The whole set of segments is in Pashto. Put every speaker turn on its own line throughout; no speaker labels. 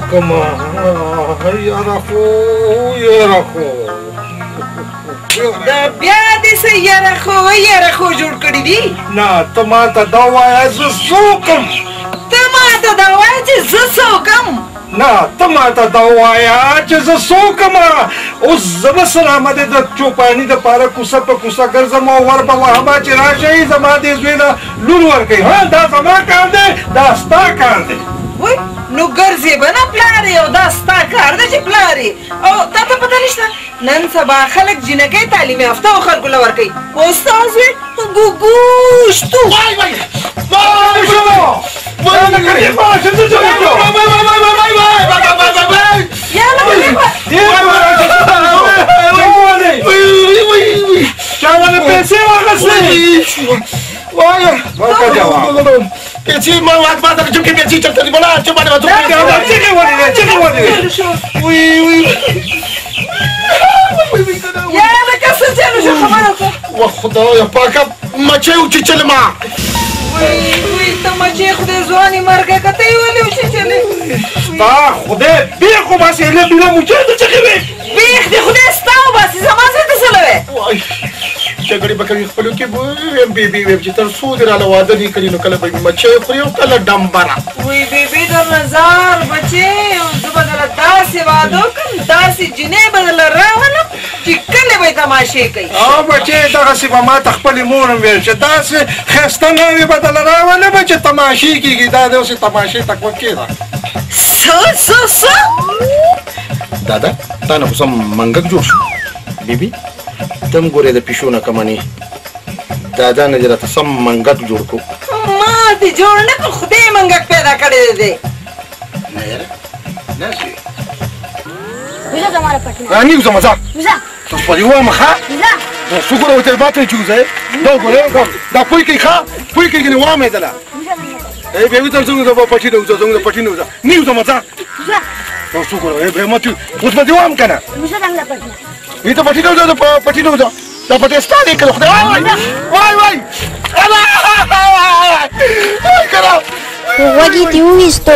کما یاره خو
دا بیا دې څه یاره خو جوړ کړي دي.
نه ته ما ته دا وایه زه څوکم.
ته ما ته دا وایه چې زه څوکم.
نه ته ما ته دا وایه چې زه څوکم. اوس زه به سلامه دې د چوپاني دپاره کوڅه په کوڅه ګرځم او ور به وهمه چې راشئ زما دې زوی له لور ورکوي. ها دا زما کار دی دا ستا کار دی.
وای نو ګرځې به نه پلارې او دا ستا کار دی چې پلارې او تا ته پته نشته نن سبا خلک جینکۍ تعلیم یافته او خلکو له ورکوي او ستا زوی ګوګوشتو
پیچی ما وقت بعد از جمعه پیچی چلته دی بلا چه باندې وځو
چه وای
یا لکه څه چلو شو خبره وکړه
و خدایا پاکه مچې وچیچلې ما
وای ته مچې خدای ځواني مرګه کته یې ولې وچیچلې
ستا خدای بیخ وباسې هیله بېله مچۍ ته چغې وې
بیخ دې خدای ستا وباسي زما زړه ته څه لوې
وای جګړې به کوي خپلو کې ویم بیبي ویم چې تر څو دې راله واده نه کړي نو کله به مې مچۍ خوري او کله ډمبره
وای بیبي در نظر بچې زه به درله داسې واده وکړم داسې جینۍ به درله راولم چې کله به یې تماشې کوي
او بچې دغسې به ما ته خپلې مور هم ویل چې داسې ښایسته ناوې به درله راولم چې تماشې کېږي دا د اوسې تماشې تقوه کېده
څه
دادا تا نه خو سم منګک جوړ شو بیبي تم ګورې د پیشو نه کمنې دادا نه دې راته سم منګک جوړ کړو
ما دې جوړ نه کړ خدای منګک پیدا کړی دی
نه یاره داسې
وزه زما پټنه
رانی وزه مزه
وزه
تاسو په یوه مخه
وزه
څو ګورې وته ماته چوزه دا ګورې دا پوي کې ښه پوي کې نه وامه دلا ای به وته څنګه د پټی نه وزه څنګه پټی نه وزه نیو زما مزه
وزه
تاسو ګورې به ماته اوس په دیوام کنه
وزه څنګه پټنه
وی ته پټی نه وزه پټی نه وزه دا پټی ستاره کړو خدای وای کړه
وږي دی وېستو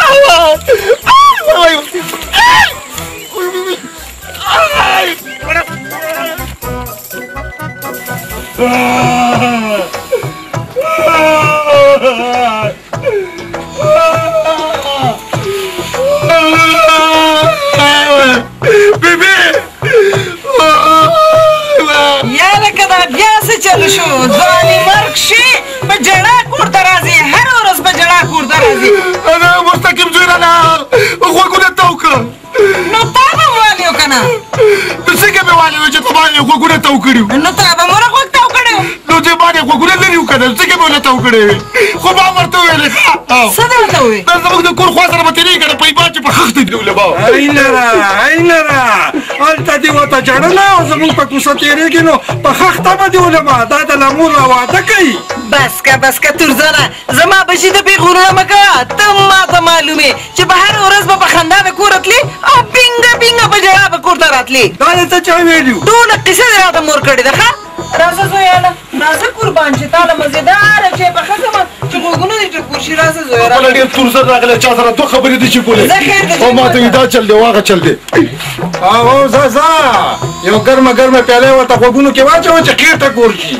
یا لکه دا بیا څه چلو شو ځواني مرګ شي په جړا کور ته راځي هره ورځ په جړا کور ته راځي
مستقیم زوی راله غوږونه تاو کړه
نو تا به والیو که نه
نو څنګه مې والي وې چې ته باندې غوږونه تاو کړي
نو تا به مور غوږ تاو کړی و
نو چې باندې غوږونه لري و که نه څنګه مې ونه تاو کړی وې خو ما ورته وویلې
څه دې ورته وویل
دا زموږ د کور خوا سره به تېرېږي که نه پایبا چې په خښ دې کړو با
اینره هلته دې ورته جړله او زمونږ په کوڅه تېرېږي نو په خښته به دې ولمه دا د لمور را واده کوي
بس که تورزانه زما بچي ته پې غرونه مه کوه ته ما ته معلومې چې به هره ورځ به په خندا به کور تلې او بینګه په ژړا به کور ته راتلې
دا دې ته چا ویلي وو
ټوله قصه دې راته مور کړې ده ښه راځه زویانه راځه قربان چې تا له مزېداره چای پخه کړمه چې غوږونه دې ټکور شي راځه زویه
خپله ډېر تورزر راغلی چا سره دوه خبرې دي چې کولې
زه خیر ته
او ما ته وي دا چل دی واغه چل دی
هو ځه یو ګرمه پیاله ورته غوږونو کې واچوه چې خیر ته ګور شي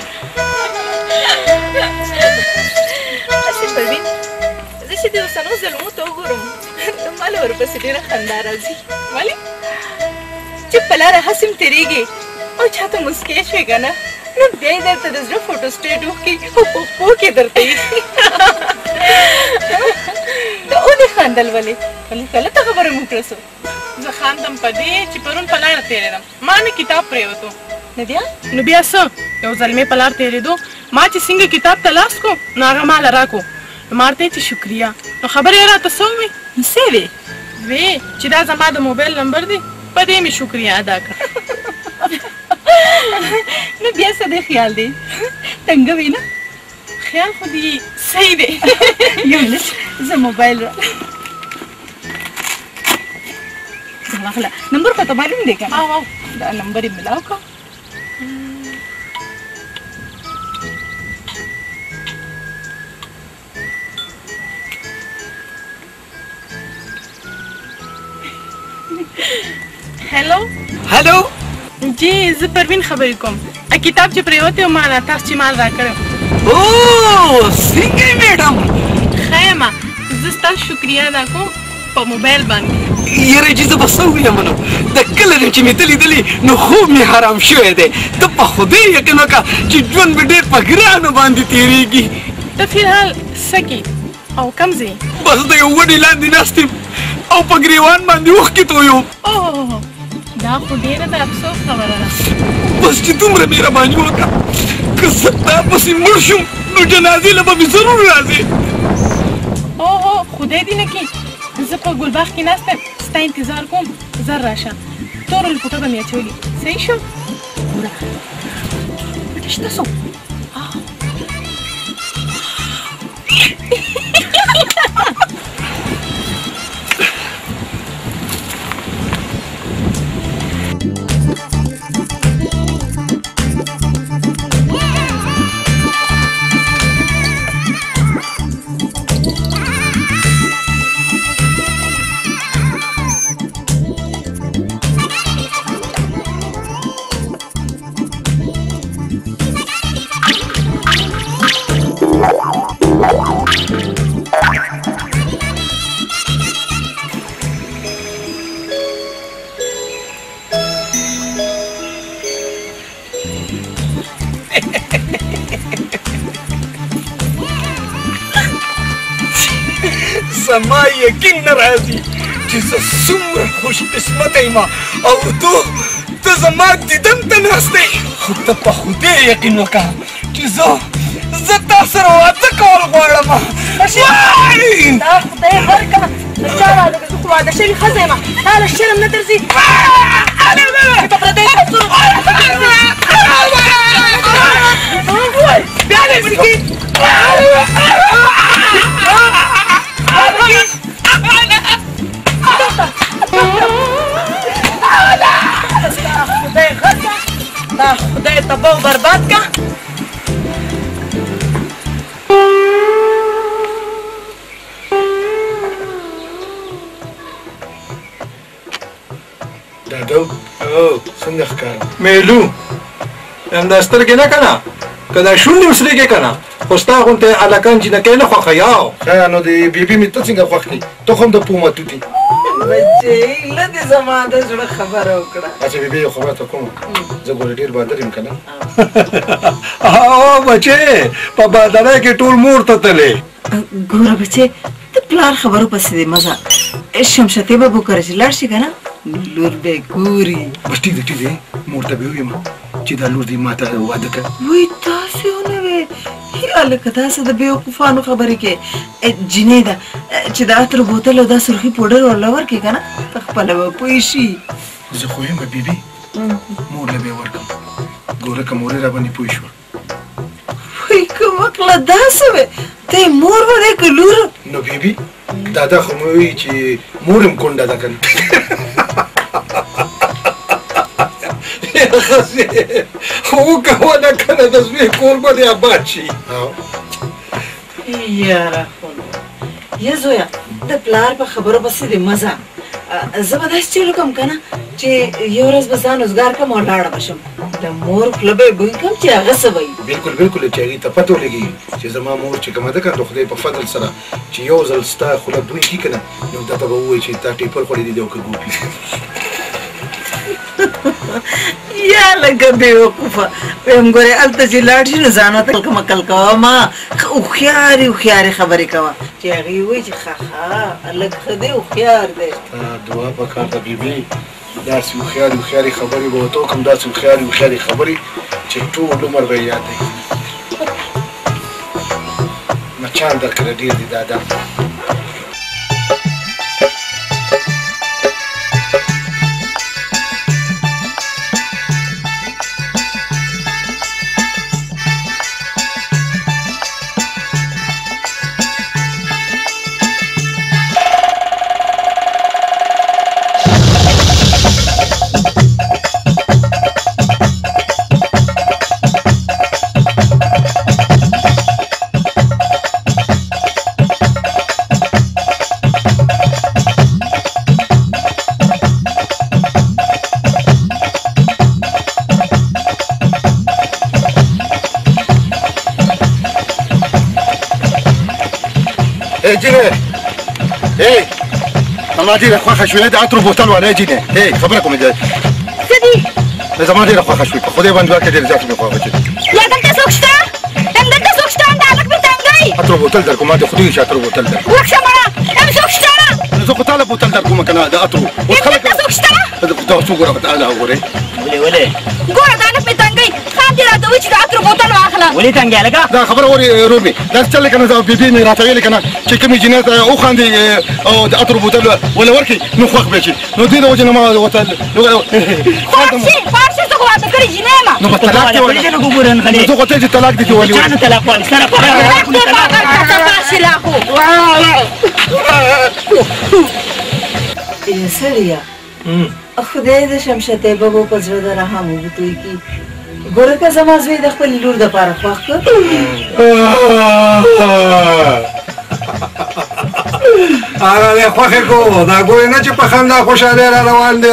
زه چې د اوسنو ظلمو ته وګورم نو ما له ورپسې ډېره خندا راځي ولې چې په لاره هسې م تېرېږي او چاته مسکۍ شوې که نه نو بیا یې درته د زړه فوټو سټېټ وکړي او په پښو کې درته ایښي د ودې خندل ولې غلطه خبره مو کړه
زه خاندم په دې چې پرون په لاره تېرېدم ما نه کتاب پرېوتو
نو بیا
نو بیا څه یو زلمې په لار تېرېدو ما چې څنګه کتاب ته لاس کو نو هغه ماله راکو نو ما ورته چې شکریه نو خبرې یې راته څه ووې
څه وې
وې چې دا زما د موبایل نمبر دی په دې مې شکریه ادا کړه
نو بیا څه دی خیال دی تنګه وې نه
خیال خو دې صحیح دی
یو لږ زه موبایل را غلا نمبر خو ته معلوم دی که نه دا نمبر یې ملاو کړه
hello
hello
जी زه پروین خبرې کوم کتاب چې پریوتی و ما نه تاسو چې مال راکړی
او څنګه یې میډم
خیمه زه ستاسو شکریه ادا کوم په موبایل باندې
یاره چې زه به څه ووایم نو د کله نه چې مې ته لیدلي نو خوب مې حرام شوی دی ته په خدای یقین وکړه چې ژوند مې ډېر په ګرانو باندې تېرېږي
ته فیلحال څه کې او کوم ځای
بس د یو ونې لاندې ناست یم او په ګریوان باندې اوښکې تویوم
اوه دا خو ډېره د افسوس خبره ده
بس چې دومره مهرباني وکړه که زه تا پسې مړ شم نو جنازې له به مې ضرور راځې
اوه خدای دې نه کړي زه په ګلباغ کې ناست یم ستا انتظار کوم زر راشه تورو لپوټه به مې اچولي صحیح شو ګوره پټه شته سو
زما یقین نه راځي چې زه څومره خوش قسمته یم او ته زما دیدن ته ناست یې خو ته په خدای یقین وکړه چې زه تا سره واده کول غواړم
دا خدای ورکړه چا واده که زه خو واده شوې ښځه یم تا له شرم نه درځي چې په پردیو کلتور بیا دې سکي دا خدای تباه و برباد کا
دادو څنګه ښکارم
میلو همدا سترګې نه که نه که دا شونډې وسرېږې که نه خو ستا غوندې هلکان جینکۍ نه خوښوي
ښه نو د بیبي مې ته څنګه خوښ کړي ته خو هم د پومتو دي
بچې له دې زما د زړه خبره وکړه
اچھا بیبي یو خبره ته کوم زه ګوره ډېر بادر یم که نه
او بچې په بادرۍ کې ټول مور ته تلې
ګوره بچې د پلار خبرو پسې دی مزه شمشتې به وکړه چې لاړ شي که نه لور به ګوري
بس ټیک دی ټیک دی مور ته به ووایم چې دا لور دې ما ته واده کړ
وایي تاسې ونه وې هلکه تاسې د بېوقوفانو خبرې کې جینۍ ده چې د عطر بوتل او دا سرخي پوډر ورله ورکړې که نه په خپله به پوه شي
زه خو یم بیبي مور له به یې ورکړم ګوره که مورې را باندې پوه شوه
وایي که مکله داسې وې ته یې مور به دی که لور
نو بیبي دادا خو مې وایي چې مور هم کونډه ده که نه
وکوله که نه د زوی کور به دې آباد شي
یاره یا زویا د پلار په خبرو پسې دې مزه زه به داسې چلو کوم که نه چې یو ورځ به ځان روزګار کړم او لاړه به شم د مور خوله به یې بوی کړم چې هغه څه وایي
بالکل بالکل چې هغې ته پته ولګي چې زما مور چې کومه ده که د خدای په فضل سره چې یو ځل ستا خوله بوی کړي که نه نو دا ته به ووایي چې تا ټیپر خوړلی دی او که ګوپي
یا لکه بېوقوفه ویم ګورې هلته چې لاړ شي نو ځان ورته کلکه مکل کوه ما هوښیارې هوښیارې خبرې کوه چې هغې وایي چې ښه هلک ښه دی هوښیار دی
دعا پکار ده بیبي داسې هوښیارې هوښیارې خبرې به ورته وکړم داسې هوښیارې هوښیارې خبرې چې ټول عمر به یې یاد دی مچان درکړه ډېر دي دادا اے جینه اے زما ډېره خوښه شوې د عطرو بوتل والا جینه اے خبره کومه ده
څه دي
زما ډېره خوښه شوې په خدای باندې ورکړه ډېر زیات مې خوښه شوې
یا دلته څوک شته دلته څوک شته دا هلک مې تنګوي
عطرو بوتل در کوم د خدای چې عطرو بوتل در
ورک شه مړه دلته څوک شته
زه خو تعالی بوتل در کوم کنه د عطرو اوس خلک
دلته څوک شته
دا څو ګوره تعالی وګوره
ولې
ګوره دا هلک مې تنګوي خان دې راته وایي چې د عطرو بوتل واخله
ولې څنګه لګا
دا خبره اوري رومي دا چل کنه دا بیبي مې راته ویل کنه چې کومې جنات او خاندي او د عطر بوتل ولا ورکی نو خوښ به شي نو دې د وجه نه ما وتل
فارسي څه خو واده کړی جینۍ ما
نو په طلاق کې ولا
ولې ګورن خلې
زه غوته چې طلاق دي کې ولي
چانه طلاق وال سره
سړیا خدای د شمشته بابو په زړه د رحم وکړي کی ګوره که زما زوی د خپل لور د پاره خوښ کړ
هغه خوښه کو دا ګورې نه چې په خندا خوشاله را روان دی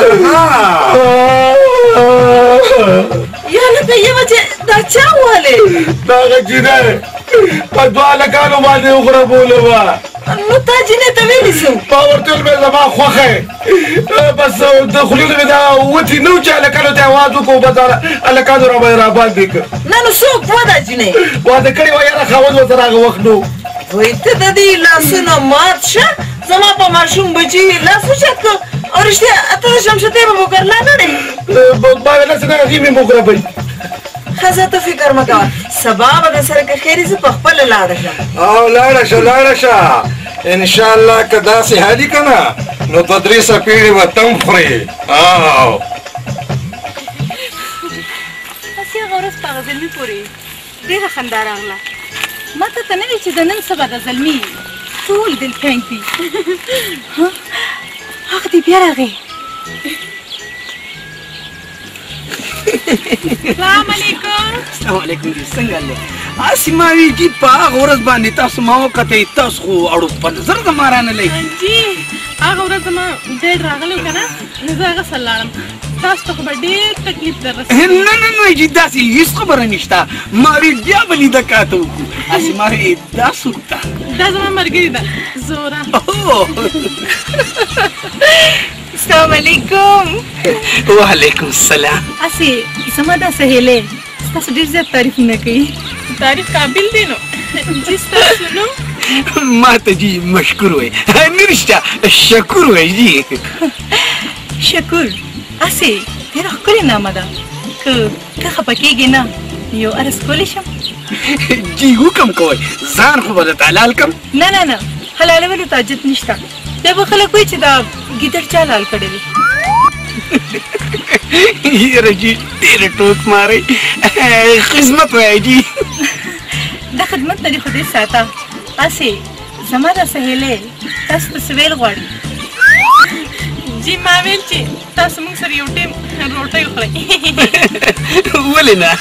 یا لکه یوه چې دا چا والې
دا جنې په دوه لکانو باندې وغورځولې وه
نو تا جینۍ ته ویلې څه
ما ورته ویل مې زما خوښه بس د خولې مې دا وتې نه و چې هلکانو ته اواز وکړو بس هلکانو راباندې کړ
نه نو څوک وه دا جینۍ
واده کړې وه یاره خاوند ورسره هغه وخت نه
وایي ته د دې لاسونه مات شه زما په ماشوم بچي لاس اوچت کړ او رښتیا ته د شمشتې به مقرله نه دی
ما ویل څه نه دې مې مغربوي
ښځه ته فکر مه کوه سبا به در سره که خیر زه په خپله لاړه شم
او لاړه شه انشاءالله که داسې حالي که نه نو په 3 څپېړې به تم خورې او
هسې هغه ورځ په هغه زلمي پورې ډېره خندا راغله ما ته نه وي چې د نن سبا د زلمي ټول دل تنګ دي هغه دې بیا راغی السلام علیکم
السلام علیکم جی څنګه لې اسماوي جی په هغه ورځ باندې تاسو ما وکړئ تاسو خو اړو په نظر د مارانه لګي
جی هغه ورځ ما ډېر راغلی که نه نو زه هغه سره لاړم تاسو ته خو به ډېر تکلیف در رسېږي
نه جی داسې هېڅ خبره نشته ما وی بیا به لیده کاته وکړو اسماوي دا څوک ده
دا زما ملګرې ده زوره
السلام علیکم
وعلیکم السلام
هسې زما دا سهیلۍ ستاسو ډېر زیات تعریفونه کوي تعریف قابل دی نو جی ستاسو نوم
ما ته جی مشکور وای نه رښتیا شکور وای جی
شکور هسې ډېره ښکلې نامه ده که ته خفه کېږې نه یو عرض کولی شم
جی حکم کوئ ځان خو به درته حلال کړم
نه حلالولو ته حاجت نشته بیا به خلک وایي چې دا ګیدړ چا حلال کړی دی
یاره جی ډېره ټوک مارئ خدمت وایه جی
دا خدمت نه دي خو دې ساته هسې زما دا سهیلۍ تاسو ته څه ویل غواړي جی ما ویل چې تاسو موږ سره یو ټیم روټۍ وخورئ
ولې نه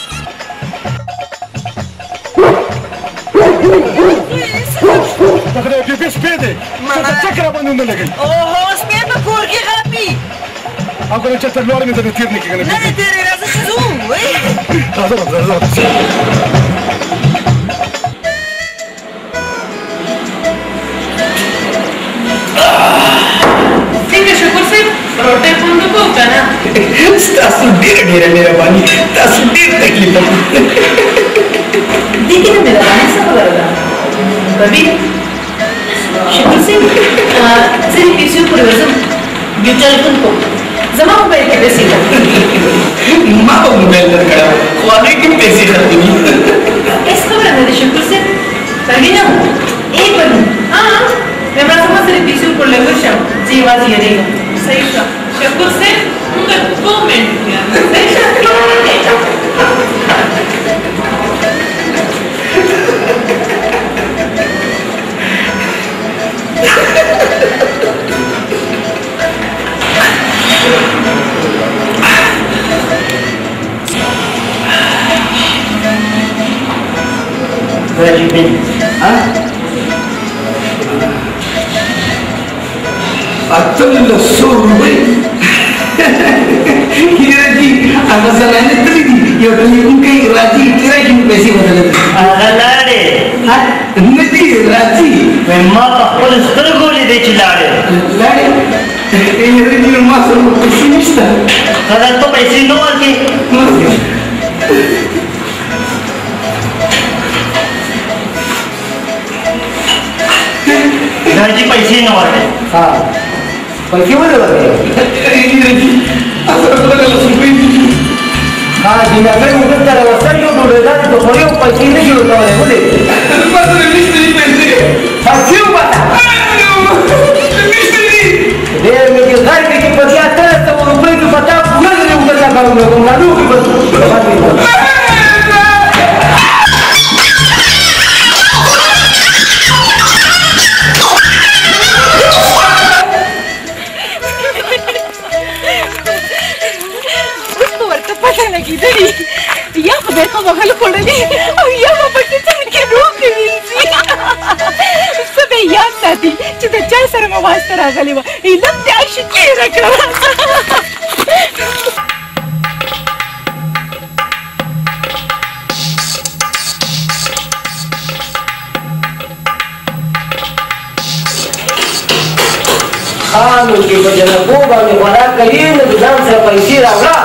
دا خدای بیبي سپی دی چېرته چک راباندې ونه لګوي
اوهو سپی په کور کې غاپي
او که نه چېرته لوړ مې ته تېر نه کړي که
نه
نه
دی تېرې راځه چې ځو
راځه
څنګه شکر صاحب روټۍ خوند وکړو که نه
ستاسو ډېره مهرباني تاسو ډېر تکلیف
دې کې د مهربانۍ څه خبره ده ببي شکر صاحب زه دې پیسو پورې ورځم یو ټلیفون کوم زما موبایل کې پیسې ده
ما به موبایل درکړی خو هغې کې پیسې ختمي
هېڅ خبره نه ده شکر صاحب ببینه ای بنو مې زما سره پیسو پر لګور شم زه یوازې یادېږم
صحیح شو شکر صاحب موږ 2 منټ صحیح شو
Atıl soruyu. Yine هغه زنانه تللی دي یو ټلیفونکی راځي ډېره کې پیسې بدلوي
هغه لاړې
نه دي راځي
ما په خپل سترګو لیدې چې لاړې
ما سره پیسې نشته
هغه ته پیسې نه ورکړې راځي پیسې نه ورکړې
पैसे मध्ये हा जिनाकडे मुदत त्याला वस्तान घेऊन उडवला तो खरे पैसे नाही घेऊन मध्ये घर की पति आता है तो रुपये की पता पूरा नहीं उगलता करूंगा मालूम की
या खबर का महल पड़ली और या बच्चे चल के रोक मिलसी सब याद साथी चित चाय सर में वास्ता रागली वा इलम त्याश के रखा
खानों के वजह वो बाने वाला कहीं न दुकान से पैसे Rawla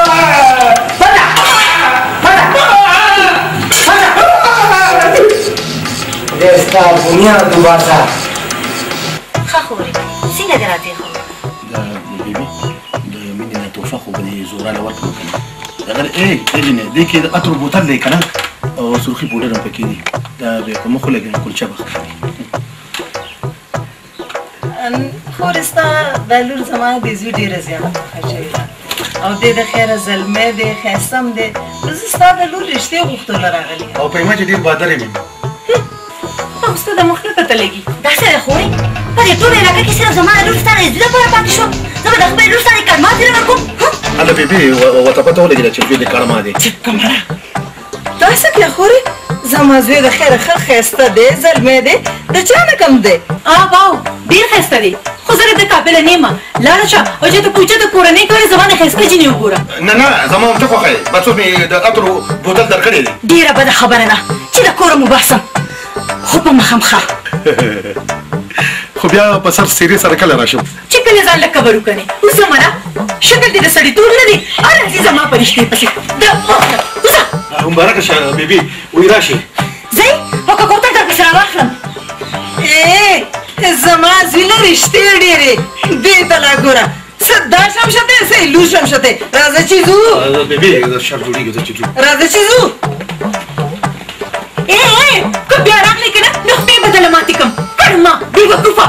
Esta punya tu bahasa.
خاخوري څنګه دراتې خو
دا بیبي د مینې نه توفه خو به دې زوراله ورکړو که نه دغه نه دې کې د عطر بوتل دی که نه او سرخي پوډر هم پکې دي دا به په مخ ولګي نو کلچه به ښه
خور ستا دا لور زما د زوی ډېره زیاته خوښه شوې ده او دې د خیره زلمی دی ښایسته هم دی زه ستا د لور رښتې غوښتلو راغلې یم
او په ما چې ډېر بادر یم
او ستا د مخ نه پته لګي
دا څه ده خورې په دې ټوله علاقه کې صرف زما د لور ستا د زوی لپاره پاتې شو زه به د خپلې لور ستا د کلمات ترې ورکوم
هله بیبي ورته پته ولګېده چې زوی د کړما دی
دا څه کړه خورې زما زوی د خیره ښه ښایسته دی زلمی دی د چا نه کم دی
واو ډېر ښایسته دی خو زه د قابله نه یم لاړه شه او چې ته کوچه د کورنۍ کوې زما د ښایسته جینۍ وګوره
نه زما هم ته خوښه یې بس اوس مې د عطرو بوتل درکړی دی
ډېره بده خبره ده چې د کوره مو باسم خو په مخم ښه
خو بیا په سر سیرې سره کله راشم
چې کله ځان له کبر وکړې اوس زمانه شکل دې د سړیتوب نه دی راځي زما په رښتې پسې د وخته وځه
مبارکه شه بیبي وایي راشي
ځئ او که کوتل درپسې راواخلم
زما زوی نه رښتې ډېرې دې ته لا ګوره څه دا شمشته څه لور شمشته راځه چې ځو
بیبي شر جوړېږي زه چې ځو
راځه چې ځو
که بیا راغلی که نه نو خدای به دله ماتې کړم کړما بېوقوفه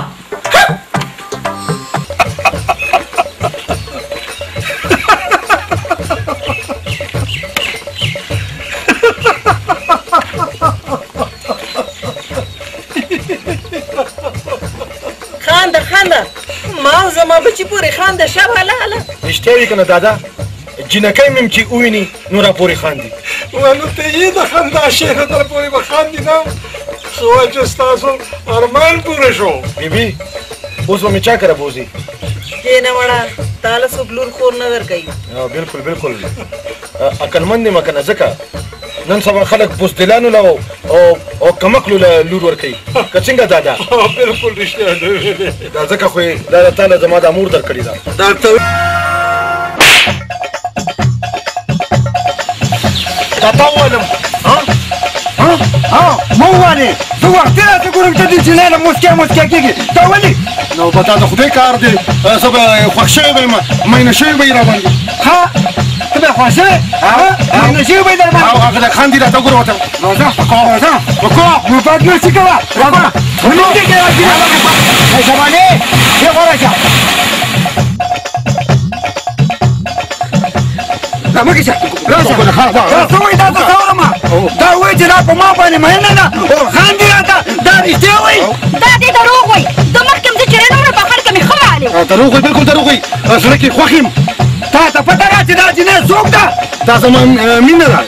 خانده ما او زما بچي پورې خانده شه هله هله
رښتیا وي که نه دادا جینکۍ مې چې وویني نو راپورې خاندي
نو ته یې د خندا شعر در پورې به خاندي نه خو چې ستاسو ارمان پوره شو
بیبي اوس به مې چا کره بوځي
کېنه وړه تاله څوک لور خور نه درکوي
بالکل عقلمند یم که نه ځکه نن سبا خلک بزدلانو له او کمکلو له لور ورکوي که څنګه دادا
بالکل رښتیا دی
دا ځکه خو یې دا د تاله زما دا مور درکړې ده
ډاکټر
دا تا وویلم
مه ووایې زه وختي راته ګورم ته دې جینۍ له موسکا کېږي تا ولې
نو په تا د خدای کار دی زه به خوښ شوی به یم مینه شوی به یې را باندې
ته به خوښ شوې مینه شوی به یې در باندې
او هغه د خاندي راته وګوره ورته
راځه نو بد نشي کوه راځه ولې کې راځي شبانې یې غوره شه مکه شه راځه ته وایې دا څه اورم دا وایي چې دا په ما باندې مینه ده او خاندي راته دا رښتیا وایي
دا دې دروغ وایي زه مخکې هم زه چې رانه په خلکه مې ښه معلم
دروغ وایي بالکل دروغ وایي زړه کې خوښ یم
تا ته پته ده چې دا جینۍ څوک ده
دا زما مینه ده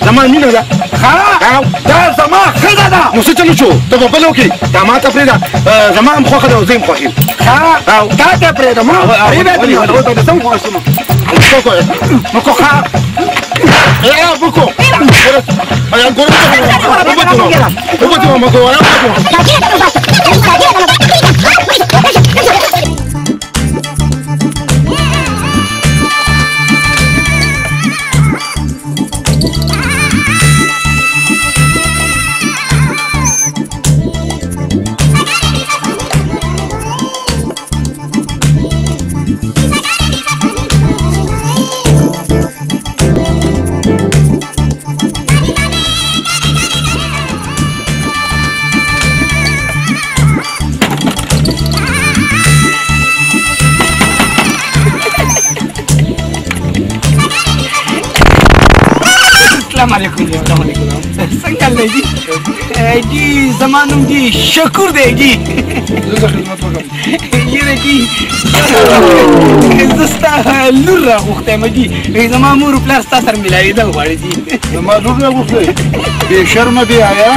دا زما ښځه ده
نو څه چلو شو ته به بل وکړې دا ما ته پرېږده زما هم خوښه ده او زه هم خوښ یم
تا ته پرېږدم پرېږدم سم خوښ یم نو
buku. Ayah guru. Buku mama gua.
څنګه لګي جی زمانوم جی شکر دی جی
زه خدمت وکم
یره جی زستا لور راغوښتم جی زما مور پلار ستا سره ملاوېدل غواړي جی
زما لور راغوښتې بې شرمه بې حیا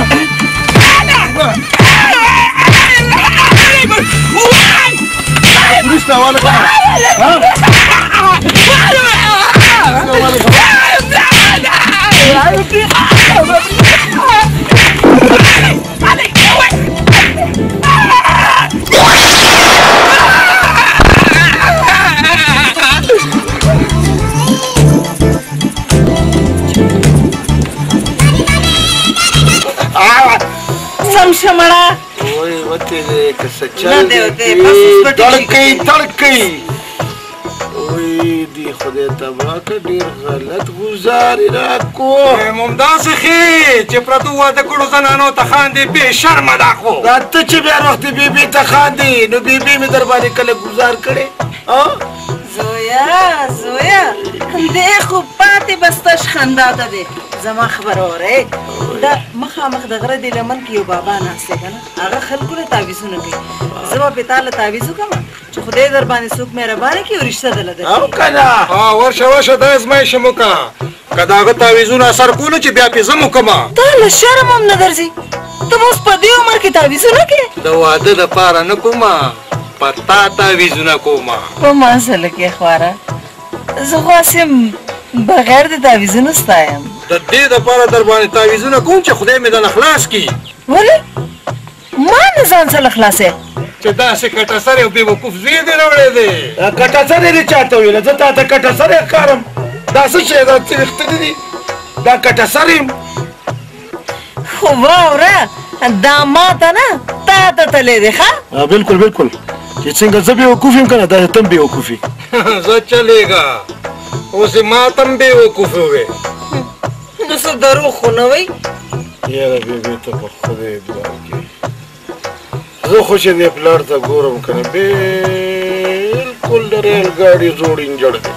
وروسته حواله کړه
समशमड़ा
ओए वते दे के सच्चा
ना दे बस उस पर
तड़कई ओए दी खुदे तबा के ډیر غلط گزاري راکو
ممتاز خي چې پردو واده کړو زنانو ته خاندي به شرم ده خو
دا ته چې بیا وخت بیبي ته خاندي نو بیبي می در باندې کله گزار کړي ها
زویا دې خو پاتې بستش خندا ته دې زما خبر اوره دا مخامخ د غره دی لمن کې یو بابا ناشته کنه هغه خلکو له تعویذونه کوي زما په تعالی تعویذ کوم چې خدای در باندې څوک مهربانه کوي او رشتہ دلته
او کنه
ها ورشه د ازمایش موکا کداغه تعویذونه اثر کولو چې بیا پیزه موکما
ته له شرم هم نه درځي ته اوس په دې عمر کې تعویذونه کوي
د واده د پاره نه کومه پتا تعویذونه کومه
په مازل کې خواره زه خاصم بغیر د تعویذونو ستایم
د دې د پاره در باندې تعویذونه کوم چې خدای مې د اخلاص کی
ولې ما نه ځان سره خلاصې
چې دا څه کټه سره او به وقوف زوی دی راوړې دی
کټه سره دې چاته ویل زه تا ته کټه سره کارم دا څه شي دا تریخت دي دا کټه سره
خو واوره دا ماته نه تا ته تللی دی ښه
بالکل بالکل چې څنګه زه بې وقوف یم که نه دا تم بې وقوفي
زه چلېږه اوس ما تم بې وقوف وې
نو څه دروغ خو نه وی
یاره بیبي ته په خدای دعا کې زه خو چې دې پلار ته ګورم که نه بالکل د ریل ګاډي زوړ انجړ دی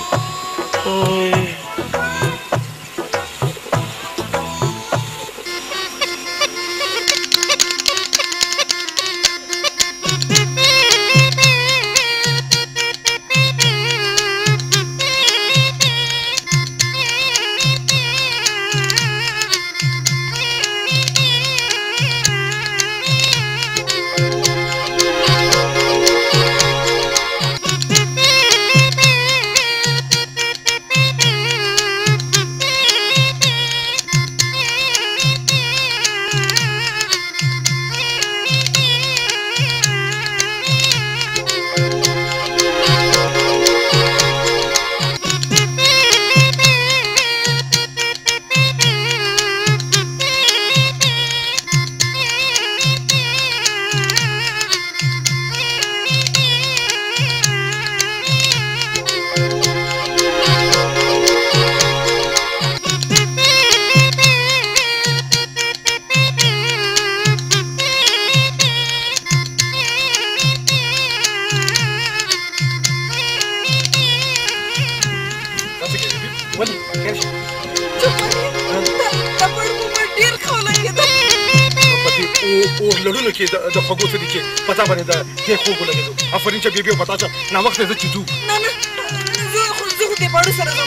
لړونو کې د خوږو څه دي چې پتا باندې د دې خوږ ولګېدو افرین چې بیبي پتا چې ناوخت زه چټو
نه زه خو دې پاړو سره ځم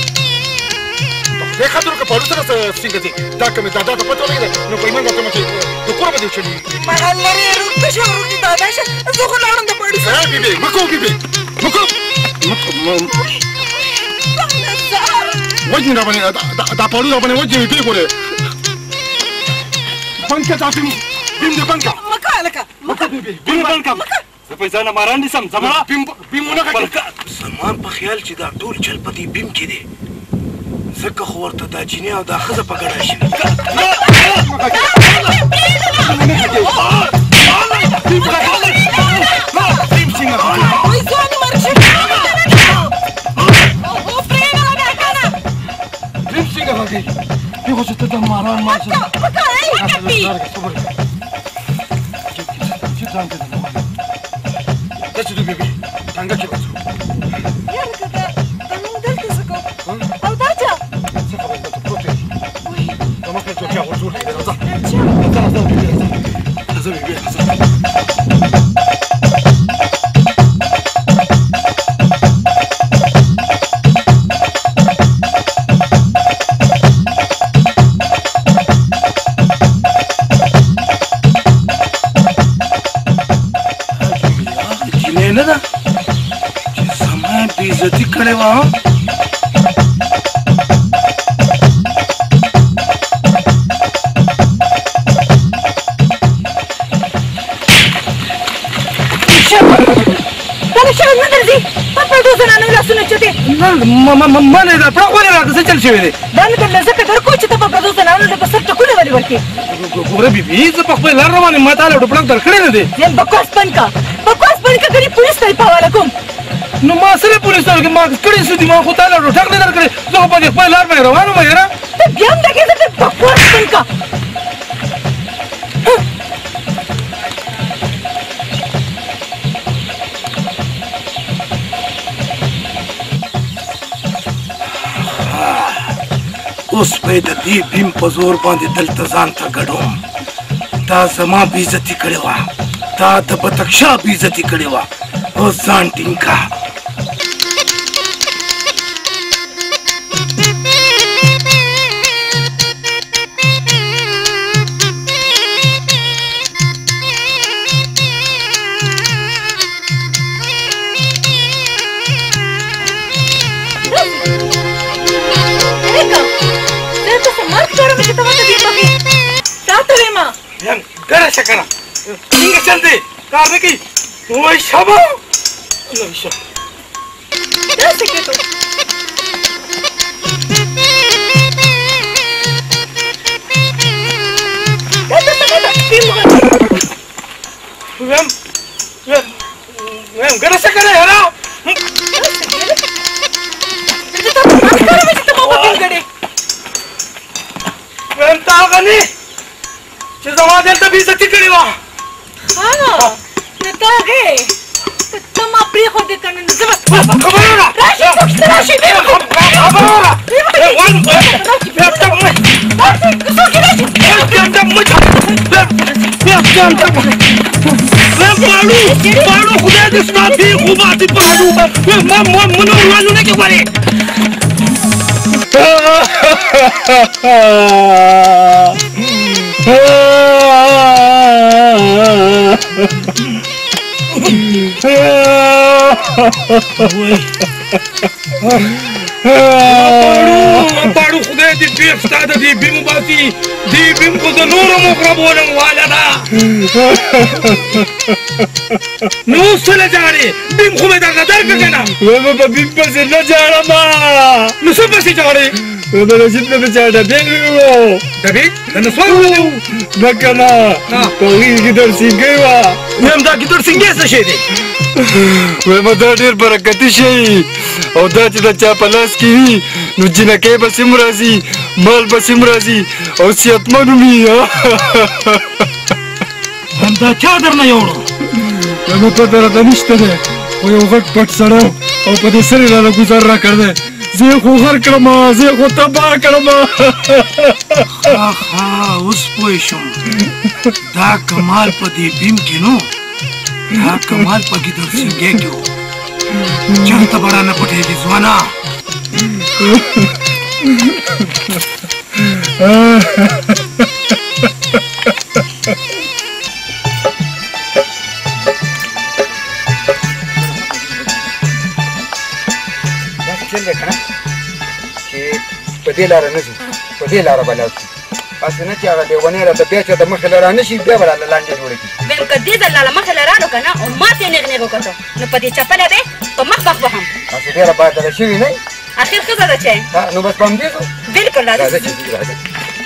دې خاطر که پاړو سره څنګه دي دا کومه دادا ته پته لګیږي نو په ایمان ورته چې د کور به دې چلی
محل لري روته شو روته دادا شه زه خو لاړم د پاړو سره
بیبي مکو
वजनी ना बने दा पाड़ू ना बने वजनी भी कोरे बंद क्या चाहती हूँ बिम दे बंद का
मका
बिम बंद का पैसा ना मारा नहीं समझा
बिम ना का
زمان په خیال چې دا ټول چل پتی بیم کې دی زکه خو ورته دا جینې او دا ښځه په ګډه شي बेइज्जती करे वहाँ
मन है थोड़ा बोले ना कैसे चल छे रे
बंद कर ले सके दर कुछ तो पकड़ दो ना ने बस सब टकुले वाली वर्के
गोरे बीबी तो पक पे लड़ रहा ने माता ले डपलक दर खड़े ने दे
ये बकवास बन का गरीब पुलिस नहीं पावा लकुम
नो मासरे पुलिस के मां कड़ी सुधी मां को ताला रो ठक दर करे तो पके पे लड़ में रवानो में यार
तो ब्याम देखे तो बकवास बन का
उस पे दी भीम पजोर बांधे दल तजान था गड़ोम ता जमा बेइज्जती करेवा ता बतक्षा बेइज्जती करेवा ओ जान टिंका
yang gara sakara ingat cantik karena ki tuh siapa nggak bisa
dah segitu
gara sakara ya lah
itu tuh sekarang masih tuh mau bikin gede
tahu kan nih जमा देल तो बेइज्जती करी वा
हां नता गे तुम अपनी खुद करने जबत
खबर हो रहा
राशि
खबर हो रहा वन पाड़ू खुदा दिसना भी खुबाती पाड़ू मनो वालू ने क्यों करे पाड़ू खुदे दी बेफ्ता दी बिम बाती दी बिम को तो नूर मुकरा बोलने वाला था नू सुने जा रहे बिम को में दागा दर के ना वो बिम पर से न जा रहा माँ नू सब पर से जा रहे वो मेरे जितने बेचारा बेंगलुरु तभी तने स्वागत नकना कोई किधर सिंगे वा मैं हम दा किधर सिंगे से शेदे मैं मदार बरकती शेई और दा चिता चापलास की नुजिना के बसिमराजी माल बसिमराजी और सियातमनुमी हम दा चादर ना योड़ो मैं पता रहा निश्चित है वो ये वक्त पट सड़ा और पता सरे लाला गुजार रहा कर दे ज़े को हर करमा ज़े को तबाह करमा
हाँ उस पोइशम दा कमाल पदी भीम किनो दा कमाल पगी दर सिंगे क्यों चंता बड़ा न पटे रिज़वाना
चल देखा कि
دې لاره نه ځي په دې لاره به لاړ شو هسې نه چې هغه لیونی راته بیا چې د مخې له را نه شي بیا به راله لانجه جوړه کړي
بیا که دې ځل له مخې له رالو که نه او ما ترې نېغ نېغ وکتو نو په دې چپله به په مخ بخ وهم
هسې ډېره باادله شوي نه
اخر ښځه ده چې
نو بس په همدې ځو
بلکل
راځه چې ځو راځه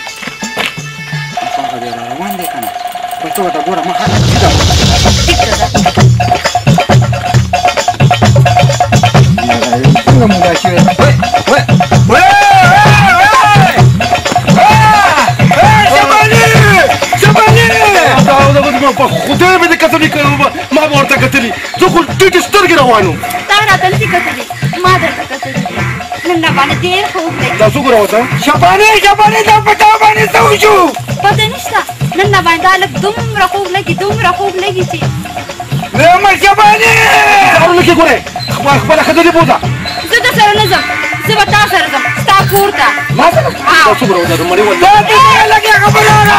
هغه بیا را روان دی که نه خو ته ورته ګوره مخه څنګه مودا شوې
په خدای مې دې کتلې که ما به ورته کتلې زه خو ټیټې سترګې روان وم
تا راته نشي کتلې ما درته کتلې نن نه باندې ډېر خوب دی
دا څوک راوته
شبانې دا په تا باندې څه وشو
پته نشته نن نه باندې دا لږ دومره خوب لګي چې
ما شبانې
کارونه کې ګورې خپله ښځه دې بوځه
زه د سره نه ځم زه به تا سره ځم ستا کور ته
ما سره دا څوک راوته د مړې
دا ته څه لګې خبره ده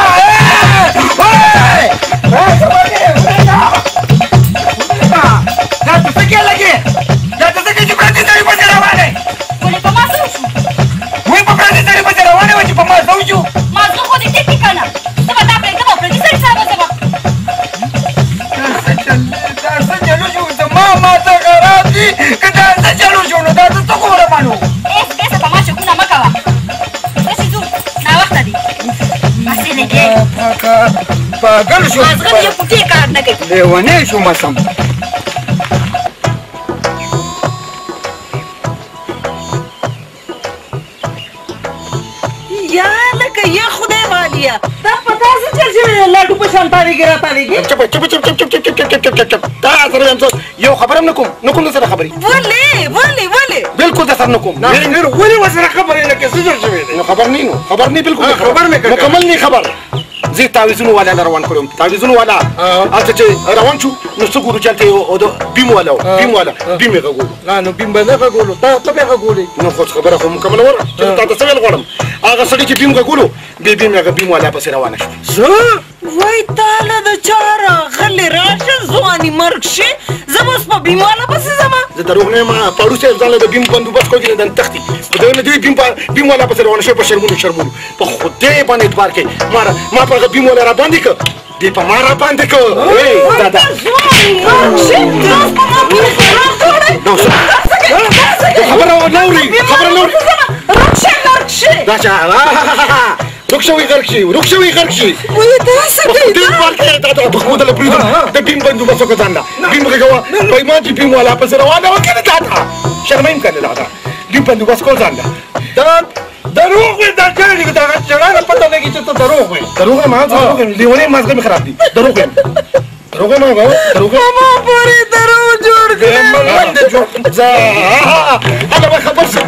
دا ته څه کې لګې دا ته څه کې چې پردي سړي پسې روانې
ولې په ما څه وشو
وایي په پردي سړي پسې روانې وه چې په ما څه وشو
مازغه خو دې ټیک که نه زه به تا پرېږدم او پردي سړي سره به ځمه
دا څه چلو شو زما ما ته خراب دي که دا څه چلو شو نو دا څه خبره مانو
ایس بیسه په ما شکونه مه کوه داسې ځو ناوخته دي هسې لګې
پاگل شو
مازغه یو پوټې کار نه کوي
لیونی شوم سم
یا لکه یا خدای والیا دا په تاسو چل شوی لاډو په شان تاویږي راتاویږي
چپ دا سره یم یو خبره هم نه کوم درسره خبرې
ولې
بالکل درسره نه کوم
ولې ورسره خبرې نه کوې څه جوړ شوی دی
نو خبر نه بالکل
خبر مې کړ
مکمل نه خبر زه تعویذونو والا روان کړم تعویذونو والا اته چې روان شو نو څه ګورو چلته او بیم والا بیم غوړو
نو بیم باندې غوړو ته به غوړې
نو خو خبره خو مکمل وره چې تا ته څه ویل غواړم هغه سړي چې بیم غوړو بیم والا پسې روانه شو
زه وای تعالی د چاره غلې راشه ځواني مرګ شي زه بس په بیماله پسې ځم
زه دروغ نه ما پاړو سه ځاله د بیم بندوبست کوي د تختی په دغه نه دی بیم والا پسې روانه شو په شرمونو په خدای باندې اعتبار کوي ما په بیم والا را باندې ک دی په ما را باندې ک دا خبره نوري
رخصه
دا چا رخصوي غرق شي
وای تاسو
دې ورکه دا په خود له پریدو د بیم بندوبست کو ځاندا بیم غوا پېما چې بیم والا پسې روانه وکړه دا شرمیم کنه دا بیم بندوبست کو ځاندا
دروغ وي دا چاړي دا چړانه پته لګي چې ته دروغ وي
ما دروغ لیونی مازغه خراب دي دروغ ما
پوری دروغ جوړ کړې
من دې جوړ ځه انا به خبر سم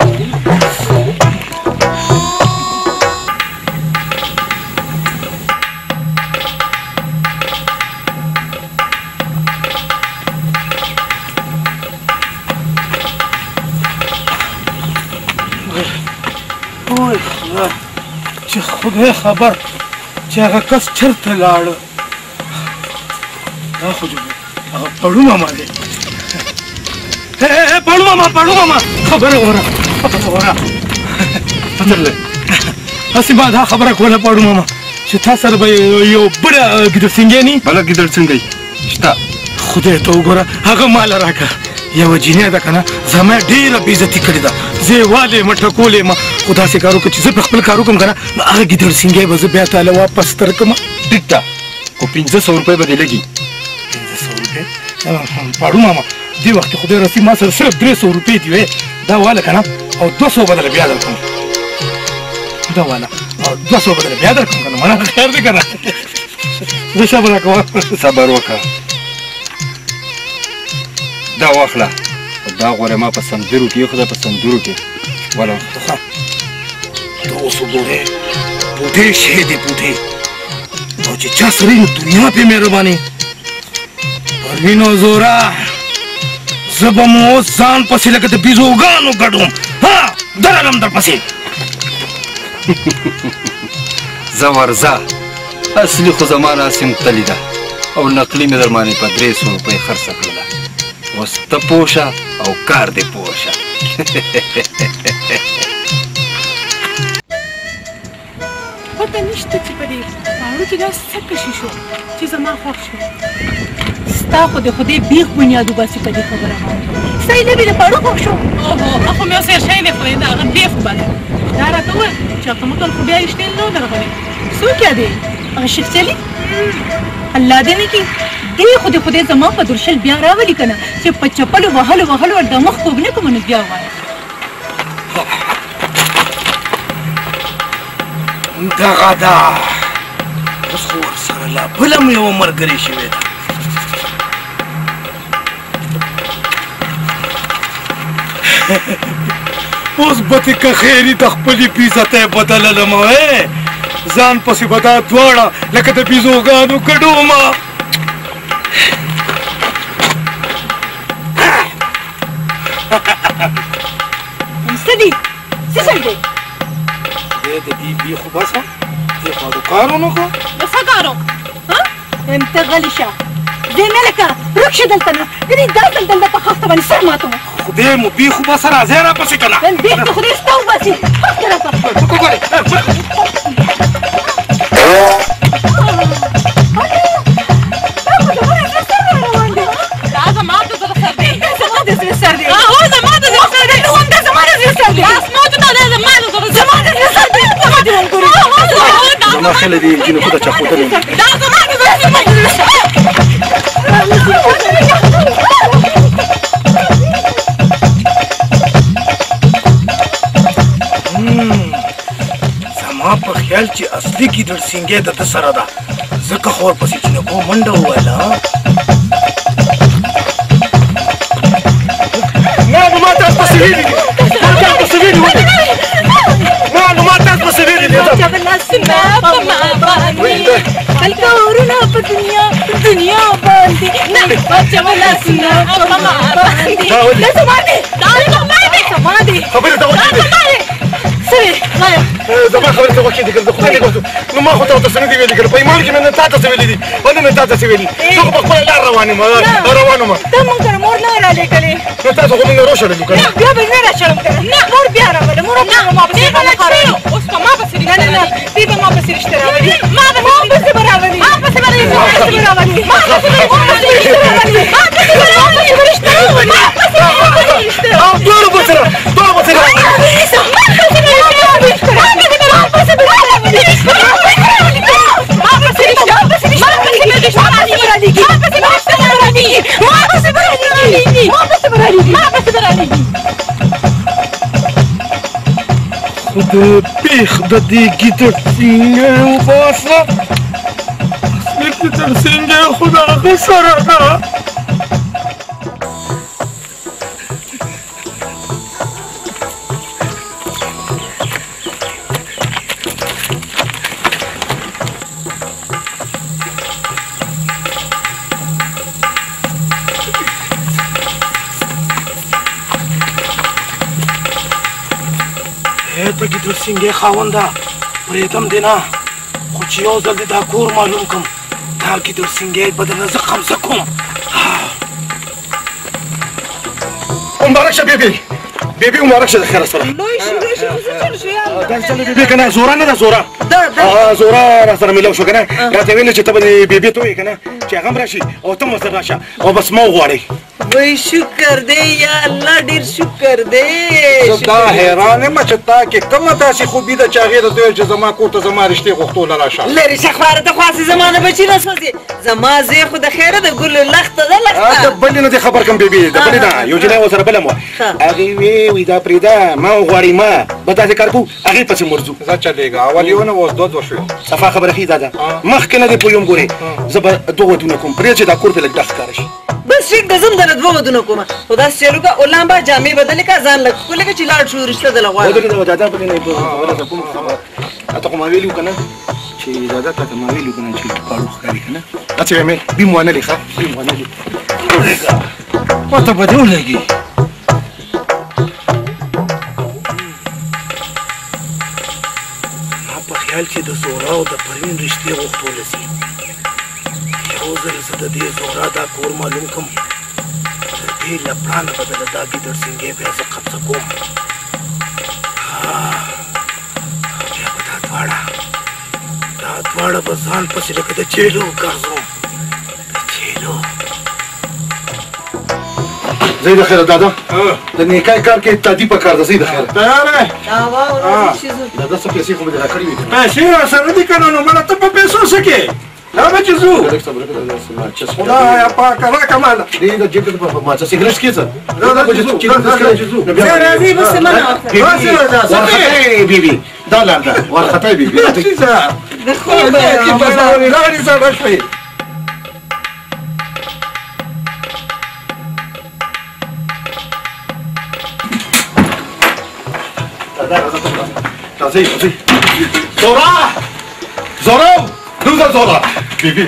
چې خدای خبر چې هغه کس چېرته لاړه دا خو هغه پړو ماما دی پړو ماما خبره وره هسې ما دا خبره کوله پړو ماما چې تا سره به یو بډه ګیدړ سینګی نی
بله ګیدړ څنګه شته
خدای ته وګوره هغه ماله راکړه یوه جینۍ ده که نه زما ډېره بېعزتي کړې ده زه یې والې ما ټکولې ما خو داسې کار وکړه چې زه په خپل کار وکړم که نه نو هغه ګیدړ سینګی به زه بیا تاله واپس درکړم
ټیک ده خو 500 روپۍ به دې لګي
500 روپۍ پاړو ماما دې وخت خدای رسي ما سره صرف 300 روپۍ دي وې دا واله که نه او 200 به درله بیا درکړم دا واله او 200 به درله بیا درکړم که نه منه خیر دی که نه زه صبر کوه
صبر وکړه دا واخله دا غوره ما په سندرو کې خدای په سندرو کې ولا
ته اوس وګورې بوډۍ شی دی بوډۍ او چې چا سره نو دنیا پې مهرباني پروینو زورا زه به مو اوس ځان پسې لکه د بیزوګانو ګډوم ها درالم در پسې
زه ورځه اصلي خو زما راسم تلي ده او نقلي مې در باندې په 300 روپۍ خرڅه کړله اوس ته پوه شه او کار دې پوه شه
پته نشته چې په دې پاړو کې دا څه کشي شو چې زما خوښ شو. ستا خو د خدای بیخ بنیاد وباسي په دې خبره باندې. ستا یې لبې د پاړو خوښ شو. اوهو خو مې اوس هېر شوی دی خدای د هغه بیخ وباسي. دا راته وویل چې هغه مکل خو بیا رښتیا نه و درغلی. څوک یادوي هغه شیخ چلي؟ الله دې نه کړي دی خو د خدای زما په درشل بیا راولي که نه چې په چپلو وهلو ور د مخ خوب نه کوم نو بیا ووایه.
دغه ده اوس خو ورسره لا بله م یوه ملګرې شوې ده. اوس به دې که خیري د خپلې بیزتی بدللم ځان پسې به دا دواړه لکه د بیزوګانو ګډومه.
څه دي څه شی دی
دی د دې بیخو بسه دې خو کار ونه کړو.
د څه کار وکړو؟ ته غلی شه دې ملکه ورک شه دلته نه دې دا ځل دلته په خښته باندې سر ماتوم.
خدای مو بیخو بسه راځئ راپسې که نه
بیخ د خدای ستا وباسي خښته راکړه. دا زما د زړه سر دی. زما د زړه سر دی. هو زما د زړه سر دی. هم دا زما د زړه سر دی. اسما ته دا زما د زړه زما د زړه سر دی. زما دې ونګوري.
زما خیله دې نجونې خو ته چاپوتلې
دا زما د زړه سر
زما په خیال چې اصلي ګیدړ سینګی د ده سره ده ځکه خو ورپسې جینکو منډه وویله.
نه نو ما تاسو پسې ویلي دي ما تاسو پسې ویلي ولې نه نو ما تاسو پسې ویلي دي
لاسونه په ما باندې هلکه ورونه په دنیا باندې نه واچوه لاسونه په ما باندې دا زما دی زما دی
خبرې ته وکړې دي
څه وې وایه
زما خبرې ته وکړې دي که د خدای دې ګوتو نو ما خو ته ورته څه نه دي ویلي که په ایمان کې مې نه تا ته څه ویلي دي او نه مې تا ته څه ویلي زه خو په خپله لار روان یم روان وم
ته مونږ سره مور نه رالېږلې
نو تاسو خو مونږ راوشړلو که
نه بیا به نه راچړم که نه مور بیا راولم مور بیا ما پسې اوس په ما پسې نه نه دې به ما پسې رشته راولي ما پسې به راولي ما پسې به راولي ما پسې به راولي ما پسې به راولي ما پسې به رشته راولي ما پسې به رشته راولي
دواړو به سره دواړو به سره خدای بیخ د دې ګیدړ سینګی وباسه اصلي ګیدړ سینګی خو د هغه سره ده. ته ګیدړ سینګی خاونده پرېږدم دې نه خو چې یو ځل دې دا کور معلوم کړم دا ګیدړ سینګی به درنه زه قمزه کوم. مبارک شه بیبي مبارک شه د خیره سره بیبي که نه زوره نه ده زوره زوره را سره میلاو شو که نه راته ویلې چې ته به بیبي ته وایې که نه چې هغه هم راشي او ته هم ورسره راشه او بس ما وغواړئ.
وای شکر دی یا الله ډیر شکر دی.
زه دا حیران یم چې تا کې کومه داسې خوبي ده چې هغې ته ویل چې زما کور ته زما رښتې غوښتو له راشه
لرې شه خواره ته خو هسې زما نه بچي نه سوځي زما زوی خو د خیره د ګلو لخته ده لخته
د بلې نه دې خبر کړم بیبي د بلې نه یو جنۍ ورسره بله م وه هغې وی دا پرېږده ما وغواړئ ما به داسې کار کوو هغې پسې مرځو.
زه چلېږه اول یو نه اوس دوه شوې
صفا خبره ښي دا ده مخکې نه دې پوهېږم ګورې زه به دوه ودونه کوم پرېږده چې دا کور پې لږ ډک ښکاره شي.
بس ټیک ده زه هم درنه دوه ودونه کومه خو داسې چلو که اولان به جامې بدلې که ځان لږ ښکلې که چې لاړ شو رشته دله غواړم
ودرې ده دادا بلې نه خبره کوم خبره تا خو ما ویلي وو که نه چې دادا تا ته ما ویلي وو که نه چې پاړو ښکاري که نه هسې به مې بیم وانلې ښه بیم وانلې
پته به دې ولګي
ما په خیال کې د زورا او د پروین رشتې غوښتولی سي یو ځل زه د دې زورا دا کور معلوم کړم د دې له پلانه بدله دا ګیدړ سینګی بیا زه قبضه کوم بیا به دا دواړه دواړه به ځان پسې لکه د چیلو ګرځوم چیلو زه د خیره دادا د نیکای کار کې تادي په کار ده زه د خیره
تیار یې
دادا څه پیسې خو مې در کړې وي
پیسې راسره دي که نه نو مړه ته په پیسو څه کې دا به چې ځو خدایا پاکه راکړه ماله
دې د جیب کې ما څه سګرټ کیسه
راځي بس منه
ورخته بیبي دا لار ده ورخته بیبي
د خدای کې بازارې لارې سره شوې
راځئ زورا زورا دوزه زورا بیبي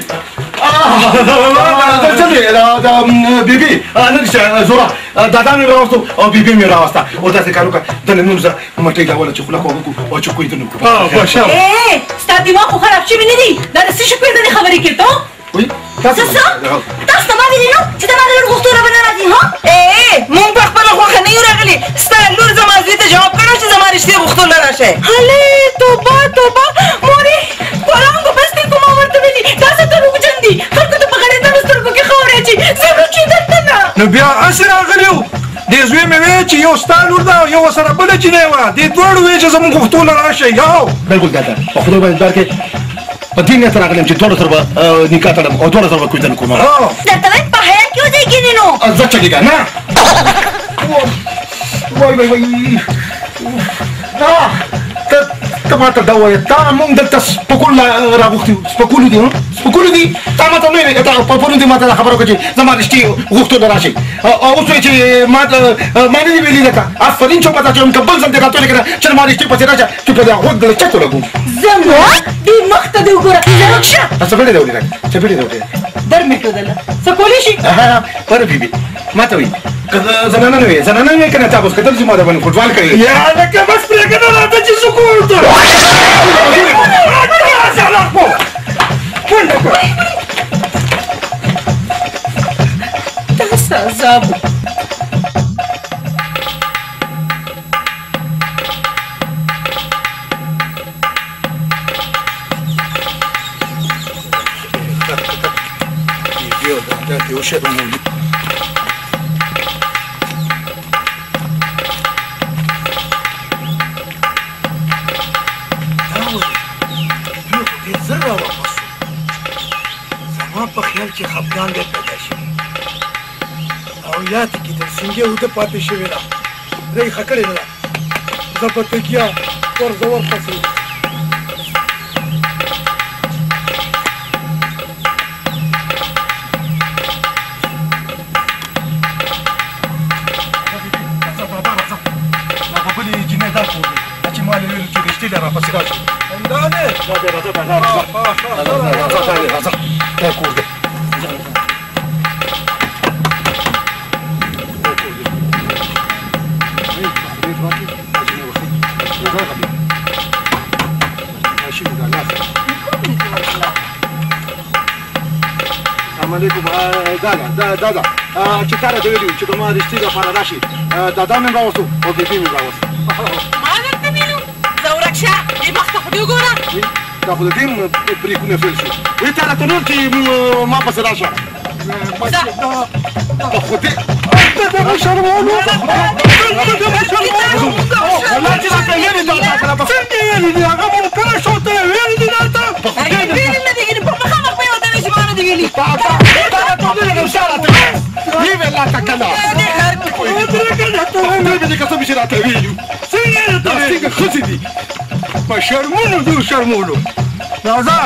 بیبي نرشه زورا دادا مې راوستو او بیبي مې راوسته او داسې کار وکړه دننه نوم زه مټۍ راوله چې خوله کوو او چې کوی دنو کوو
ستا دماغ خو خراب شوي نه دي دا د څه شي پېژنې خبرې کوې ته څه تاسو ته ما ویلي نو چې د ما د لور غوښتنه به نه راځي ها
مونږ په خپله خوښه نه یو راغلي ستا لور زما زوی ته جواب کړی چې زما رښتیا غوښتنه راشئ
هلې توبه توبه مورې پرانګو بس دی کومه ورته ویلي دا څه دروغجن دي خلکو ته په غړېدلو سترګو کې خاورې اچي زه روچي درته نه
نو بیا هسې راغلي وو دې زوی مې وی چې یو ستا لور ده او یو ورسره بله جینۍ وه دې دواړو وی چې زموږ غوښتنه راشئ یو
بالکل دادا په خدای باندې دار کې په دې نیت راغلم چې دواړو سره به نکاح تړم او دواړو سره به کوی دنو کوم
درته وایم په حیا کې وځایږي نو
زه چلېږه نه وای وای وای ته ماته دا وایه تا مونږ دلته سپکول راغوښتي سپکولو دي سپکولو دي تا ماته نه ویلې تا په پرون دې ماته دا خبره وکړه چې زما رښتې غوښتنه راشئ اوس وایي چې ما نه دي ویلي لکه آفرین چوپه ته چې که بل ځل دې راته ولیکله چې زما رښتې پسې راشه چې په دې غوږ دله چت ولګوم
زما دې مخ ته دې وګوره زرک شه
څپېړې دې ولیدل څپېړې دې ولیدل
در مې ښودله څه کولی شي
پر بیبي ما ته وایي که زنانه نه وي زنانه نه وي که نه تا به اوس کتل چې ما د باندې فوټبال کوي
یا لکه بس پرېږده راته چې زه کور ته
دا څه عذاب و
په خیال کې خفګان دی پیدا شي او یاد کې د سنګې اوده پاتې شوې ده دی خکړې نه ده زه په تکیه ورزور پسې بلې جنې دا کور دی چې ما ویل چې رښتې دی راپسې راشي دا دی راځه دا کور دی السلام علیکم دادا چې تا راته ویلي چې زما رښتې دپاره راشي دادا مې راوستو او بیبي مې راوستو
ما درته ویلو زه ورک شه دې مخ ته خو دې وګوره
دا خو د دې بریکونه فیل شو وایي تا راته نور چې ما پسې راشه خو دې دغه شرمولو والله چې راته ویلي دا څنګه ویلي دي هغه مو کله شو ته ویلي دي راته
ویلي نه دي په مخامخ به یې ورته وایي چې ما نه دي ویلي
Vive la tacana! Vede că să-mi și rată viu! Dar stingă hâțiti! Mă șarmulul, du șarmulul! Naza!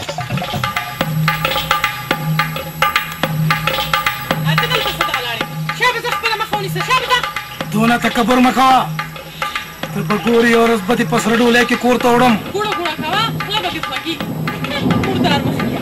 Dona تکبر مکوا ته بګوري او رسبتي پسرډولې کې کور ته وړم
ګوړه ګوړه کوا خلا به کې پکی کور دار مخیا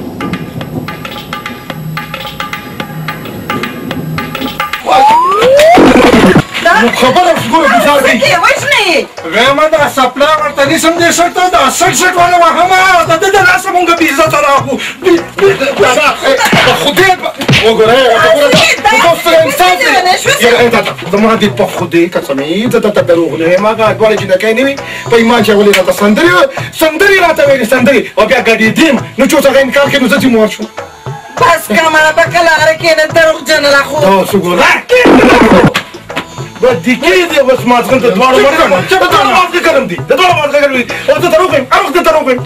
خبره شګوره بشار دی
څه وښنه
غیمه دا سپلا ورته نیسم دې شرطه دا سټ والا وهمه دا د لاسه مونږ به عزت راغو
خدای وګوره دا انصاف دی زما دې په خدای قسمې زه درته دروغ نه وایم هغه دواړه جینکۍ نه وي په ایمان چې ولې راته سندرې راته ویلې سندرې او بیا ګډېدیم نو چې اوس هغه انکار کوي نو زه ځینې ور شوم
بس کمره په کلاره کښېنه دروغجنه لا خو
بدي كده بس ما تغنت دوار مرة دوار ما تكلم دي دوار ما تكلم دي أنت تروقين أروح تروقين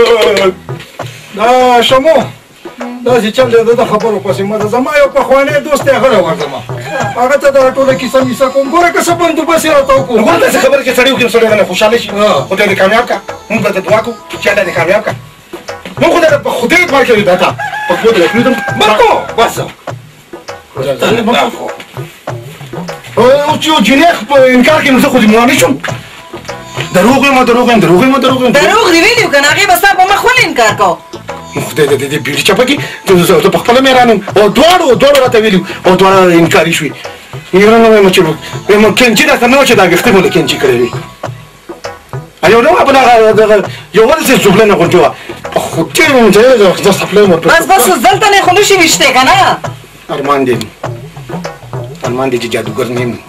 دا شمو دا چې چل دی د خبرو پسې ما د زما یو پخوانی دوست دی هغه راوړم هغه ته دا ټوله کیسه میسه کوم ګوره که څه بندوبست یې راته وکړو
ګوره داسې خبره چې سړی وکړي سړی باندې خوشحاله شي خدای دې کامیاب کړه موږ به ته دعا کوو چې الله دې کامیاب کړه موږ خدای په خدای اعتبار کوي دا ته په خدای دې کړو مرکو بس او چې جنیخ په انکار کې نو زه خو دې موانع شوم دروغ یم دروغ
دې ویلي و که نه هغې به ستا په مخ ولې انکار کوو
خدای دې دې بیړي چپه کړي زه په خپله مې رانیم او دواړو راته ویلي او دواړه انکاري شوي یاره نه وایم چې کینچي درته نه وه چې دا ویښته مو له کینچي کړی وي یو نه وه بل هغه یوه داسې زبله نه غونډې وه په خدای مې زه سپلی م
بس اوس دلته نه خو نشي ویشتی که نه
ارمان دی چې جادوګر نه یم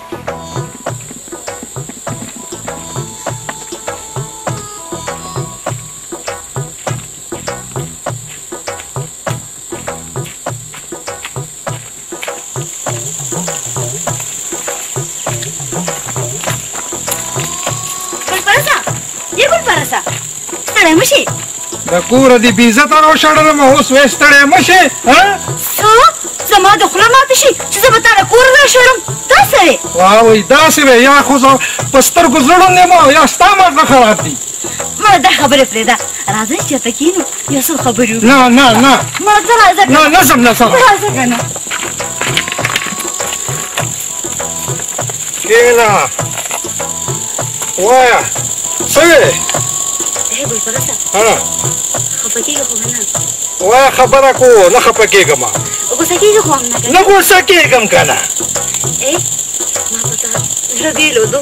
ستړی مه شي
د کوره دې بېعزته راوشړلم اوس وایې ستړی مه شې
څه زما د خوله ماته شي چې زه به تا د کوره راوشړم دا سړی
وایي داسې وی یا خو زه په سترګو زړون یم یا ستا مغزه خراب دي
ما دا خبرې پرېږده راځئ چېرته کښېنو یو څه خبرې وکړو
نه
ما زه راځه
نه نه ځم نه ځم
راځه که نه
کښېنه وایه څه وې
ګلپرسه خفه کېږه خو نه
وایه خبره کو نه خفه کېږم
غوسه کېږه خو هم نه
نه غوسه کېږم که نه
ما په تا زړه بېلودو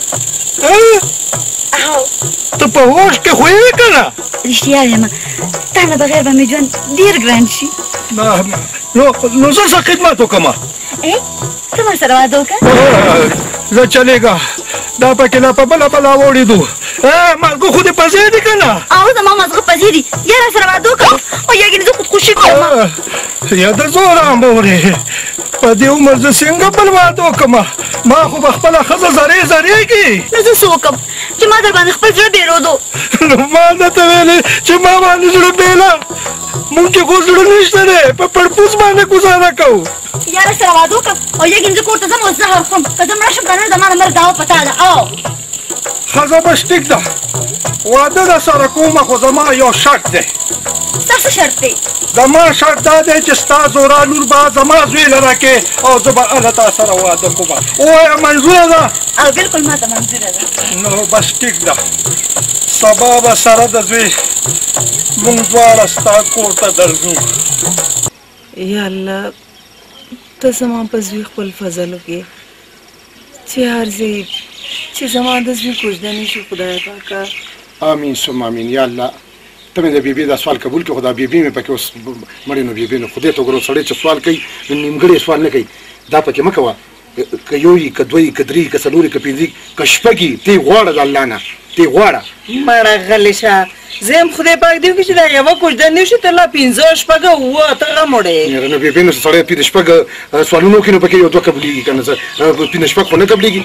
ته په هوښ کې خو یې که نه
رښتیا وایم تا نه بغیر به مې ژوند ډېر ګران شي
نو زه څه خدمت وکړم
ته ما سره واده وکړه
زه چلېږه دا پکې لا په بله وړېدو مالګو خو دې پځې دي که نه
او زما مازغه پځې دي یا را سره واده وکړو او یا ګینې زه خودکشي کوم
یا د زوره مورې په دې عمر زه څنګه بل واده وکړم ما خو به خپله ښځه زرېږي
نو زه څه وکړم چې ما در باندې خپل زړه بېرودو
نو ما درته ویلې چې ما باندې زړه بېله مونږ چې خو زړه نشته دی په پړپوس باندې ګزاره کوو
یا را سره واده وکړم او یا ګینې زه کور ته ځم او زهر خورم که زه مړه شم که نه زما د مرګ دعوه په تا ده او
ښځه بس ټیک ده واده در سره کوم خو زما یو شرط دی
ستا څه شرط دی
زما شرط دا دی چې ستا زوره لور به زما زوی له راکې او زه به هله تا سره واده کوم ووایه منظوره ده
او بلکل ما ته منظوره ده
نو بس ټیک ده سبا به سره د زوی مونږ دواړه ستا کور ته درځو
یا الله ته زما په زوی خپل فضل وکړې چې هر ځای چې زما د زوی کوژده نه شي خدای پاکه
امین ثم امین یا الله ته مې د بیبي دا سوال قبول کړه خو دا بیبي مې پکې اوس مړې نو بیبي نو خدای ته ګورو سړی چې سوال کوي نیمګړی سوال نه کوي دا پکې مه کوه که یو وي که دوه وي که درې که څلور وي که پنځه وي که شپږ وي ته یې غواړه د الله نه ته یې غواړه
مړه غلی شه زه یم خدای پاک دې وکړي چې دا یوه کوژده نه شي ته لا پنځه شپږ اووه اته غم وړې
نو بیبي نو سړی پنځه شپږ سوالونه وکړي نو پکې یو دوه قبلېږي که نه زه پنځه شپږ خو نه قبلېږي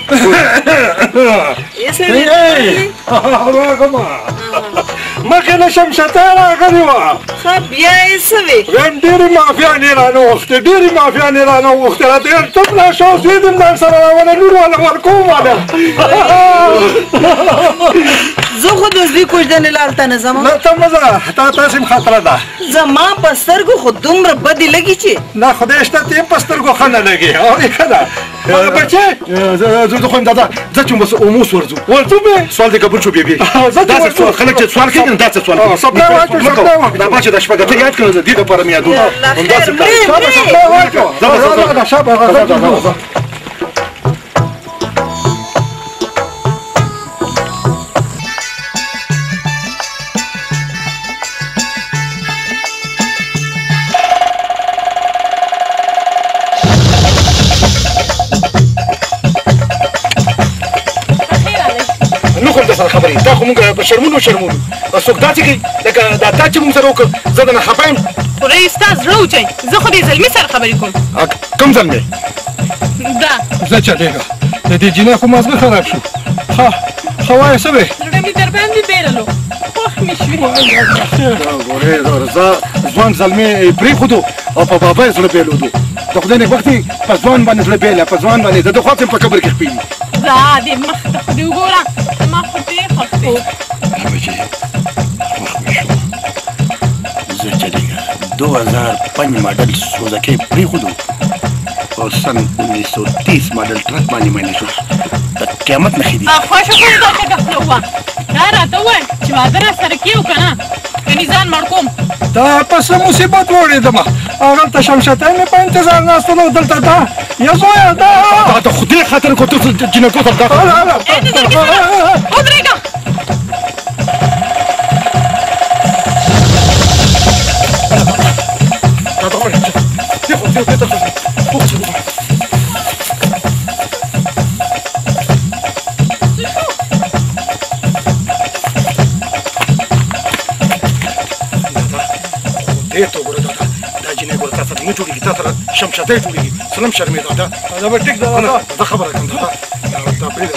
مخکې له شمشته راغلې وه
ښه بیا یې څه وې
ویم ډېرې مافیانې رانوښتې راته ډېر چپ راشه اوس ویدم ځان سره راوله لور والا ورکوم والا
زه خو د زوی کوژدنې لالته نه ځم
نه ته مه ځه تا تاسې هم خطره ده
زما په سترګو خو دومره بدې لګي چې
نه خدای شته ته هم په سترګو ښه نه لګې اورې ښه ده بچې
زه خو یم دادا ځه چې بس اوموس ورځو
مې
سوال دې قبول شو بیبي داسې سوال خلک چې سوال کوي داسې سوال کوي دا بچه دا شپږ ته یاد کړه د دې لپاره مې یادوم سره خبرې دا خو موږ په شرمونو څوک داسې کوي لکه دا تا چې موږ سره وکړه زه درنه خفه یم
خدای ستا زړه وچوي زه خو دې زلمي سره خبرې کوم
کوم زلمی
دا
زه چلېږه د دې جینۍ خو مازغه خراب شو ښه وایه څه دی
زړه مې در باندې بیرلو خوښ مې شوې
ګورې زه ځوان زلمی پرېښودو او په بابا یې زړه بیلودو د خدای نیکبختي په ځوان باندې زړه بیله په ځوان باندې د ده خواڅ یم په قبر کې خپېږي
دا دې مخ ته خو دې وګوره زما خو ډېر خوښ دی
بچې خوښ مې شو زه چلېږه 2005 ماډل سوزکۍ پرېښودو او سن 1930 ماډل ټرک باندې مینه شو د قیامت نښې دي
خوښه خو دې دا ګفله وه دا راته ووایه چې واده راسره کېو که نه کني ځان مړ کوم
دا په څه مصیبت وړېدمه هغلته شمشتی مې په انتظار ناست وم دلته دا یا زویه دا
د خدای خاطر کو ته جنکو سره دا
ودرېږه
نه جوړېږي تا سره شمشتی جوړېږي سلم شرمېده دا
به ټیک ده
دا خبره کوم دا پرېږده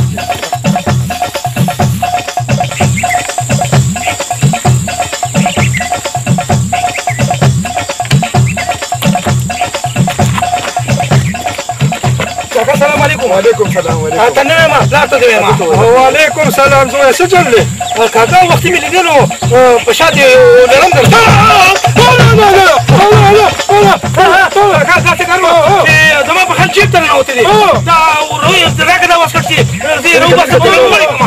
السلام علیکم
وعلیکم سلام
ته نه یم پلار ته دې وایم وعلیکم سلام زویه څه چل دی کاکا وختي مې لیدلو په شا دې لرم درته داسې کار وه چې زما په خل جیب ته ننوتې دي دا راکړه دا واسکټ چې زه یې راوباسم وړې کړم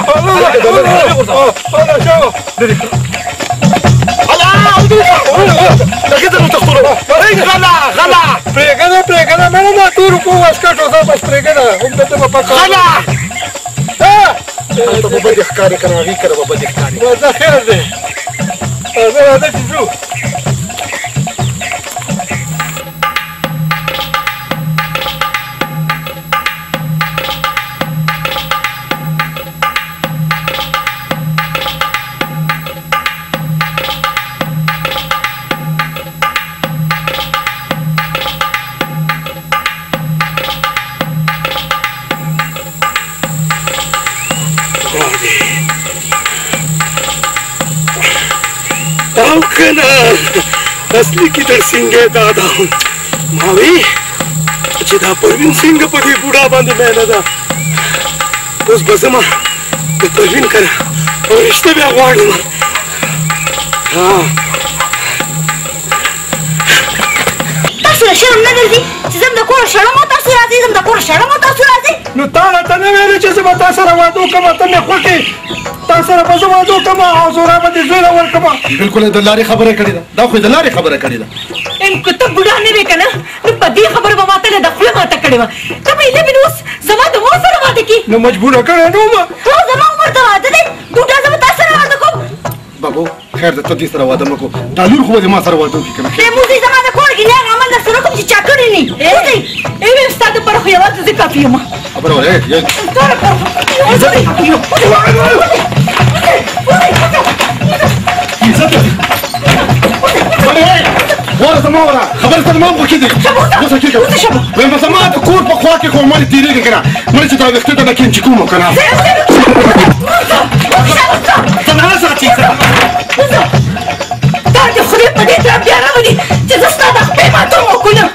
پرېږده مړه دا تورو په واسکټ وځه بس پرېږده همدلته به پکه
هلته به بدې ښکارې که نه هغې کره به بدې ښکارې
دا خیر دی زه راځه چې ځو
او کنه اصلي کې در سینګې دادا ما وی چې دا پروین سینګ په دې بوډا باندې مینه ده اوس به زما د پروین کره او رشته بیا غواړم
تاسو له شرم نه ګرځي چې زه د کوره شړم او تاسو راځئ زه د کوره شړم او تاسو راځئ
نو تا راته نه ویلې چې زه به تا سره واده وکړم ته مې خوښې تا سره به زه واده وکړم او زورا به دې زوی راورکړم
بالکل د لارې خبره کړې ده دا خو د لارې خبره کړې ده
که ته بوډا نه وې که نه نو په دې خبره به ماته د خوله ماته کړې وه ته به ایله مې اوس زما د مور سره واده کړي
نو مجبوره کړی نه ومه
هو زما عمر ته واده دی بوډا زه به تا سره واده کوم
بابو خیر ده ته دې سره واده مه کوو دا لور خو به دې ما سره واده وکړي که نه
دې موزي زما د کور کې نیغ عمل درسره کوم چې چا کړی نه وځئ ویم ستا دپاره خو یوازې زه کافي یم
خبره وله وره زما وره خبره سره ما هم پکې دي اوس حقیقت وایم زما د کور په خوا کې خو مالې تېرېږي که نه مړې چې دا ویښته ته نه کیم چې کوم که نه
زما ساتي
دا د خدای په دې طرف بیا راولي چې زه ستا د خپې ماتوم وکړم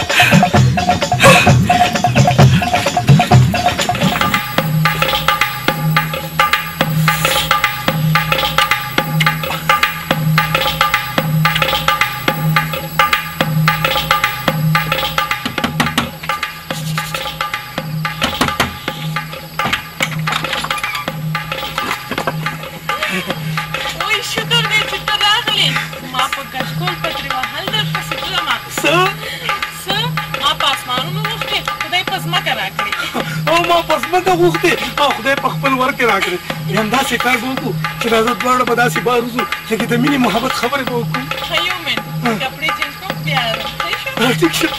غوښتې او خدای په خپل ور کې راکړې همداسې کار به وکړو چې راځه دواړه به داسې بار وځو لکه د مینې محبت خبرې به وکړو
یو منټ کپړې چینج کوم بیا راځم
ټیک شه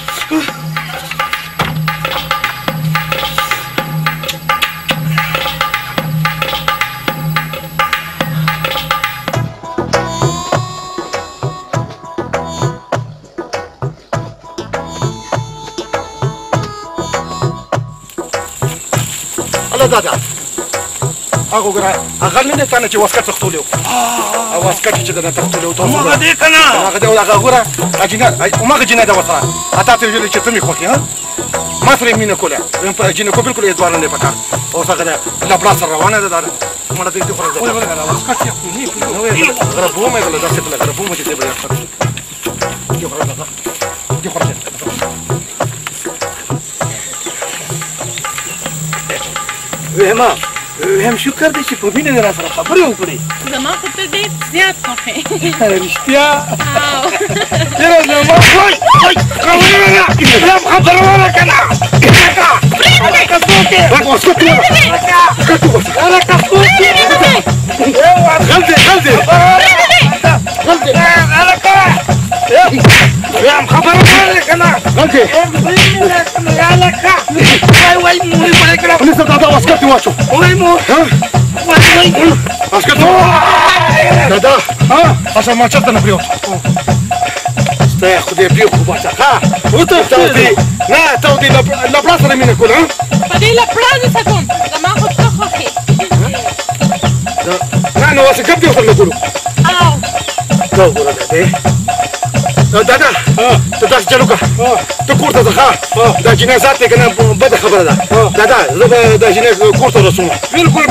دا هغه ګره هغه نه کنه چې واسکټ تختولیو او واسکټ چې دا تختولیو تاسو
ما دې کنه
هغه دی هغه ګره اجینه ما جینه دا وسره اته ته ویل چې ته می خوخي ها ما سره مینه کوله هم په جینه کو بالکل ادوار نه پکار او څنګه دا لا بلاس روانه ده مړه دې ته خورځه واسکټ یې نو غره بومه غله دا څه غره بومه چې دې بیا دې خورځه دې خورځه وهما هم شکر دې چې په مینه را سره خبرې وکړې
زما خو ته ډېر زیات خوښې
رښتیا یاره زما وای خبره وره کنه يا مخبر بالك انا غلطي يا لك وي موني بالك انا لسه دادا واسكتي واشو وي مو وي واسكتي دادا ها عشان ما شفتنا بريوت استاخذ بريو كوباتا ها وتفتي لا تودي لا بلاصه من كل ها
بدي لا بلاصه سكون ما خد تخخي
لا انا واسكتي وصل نقولوا تو ګوره دادا ته چلوکه ته کور ته ځه دا جنازات دی کنه بده خبره ده دادا زه د جنازې کور ته رسوم بالکل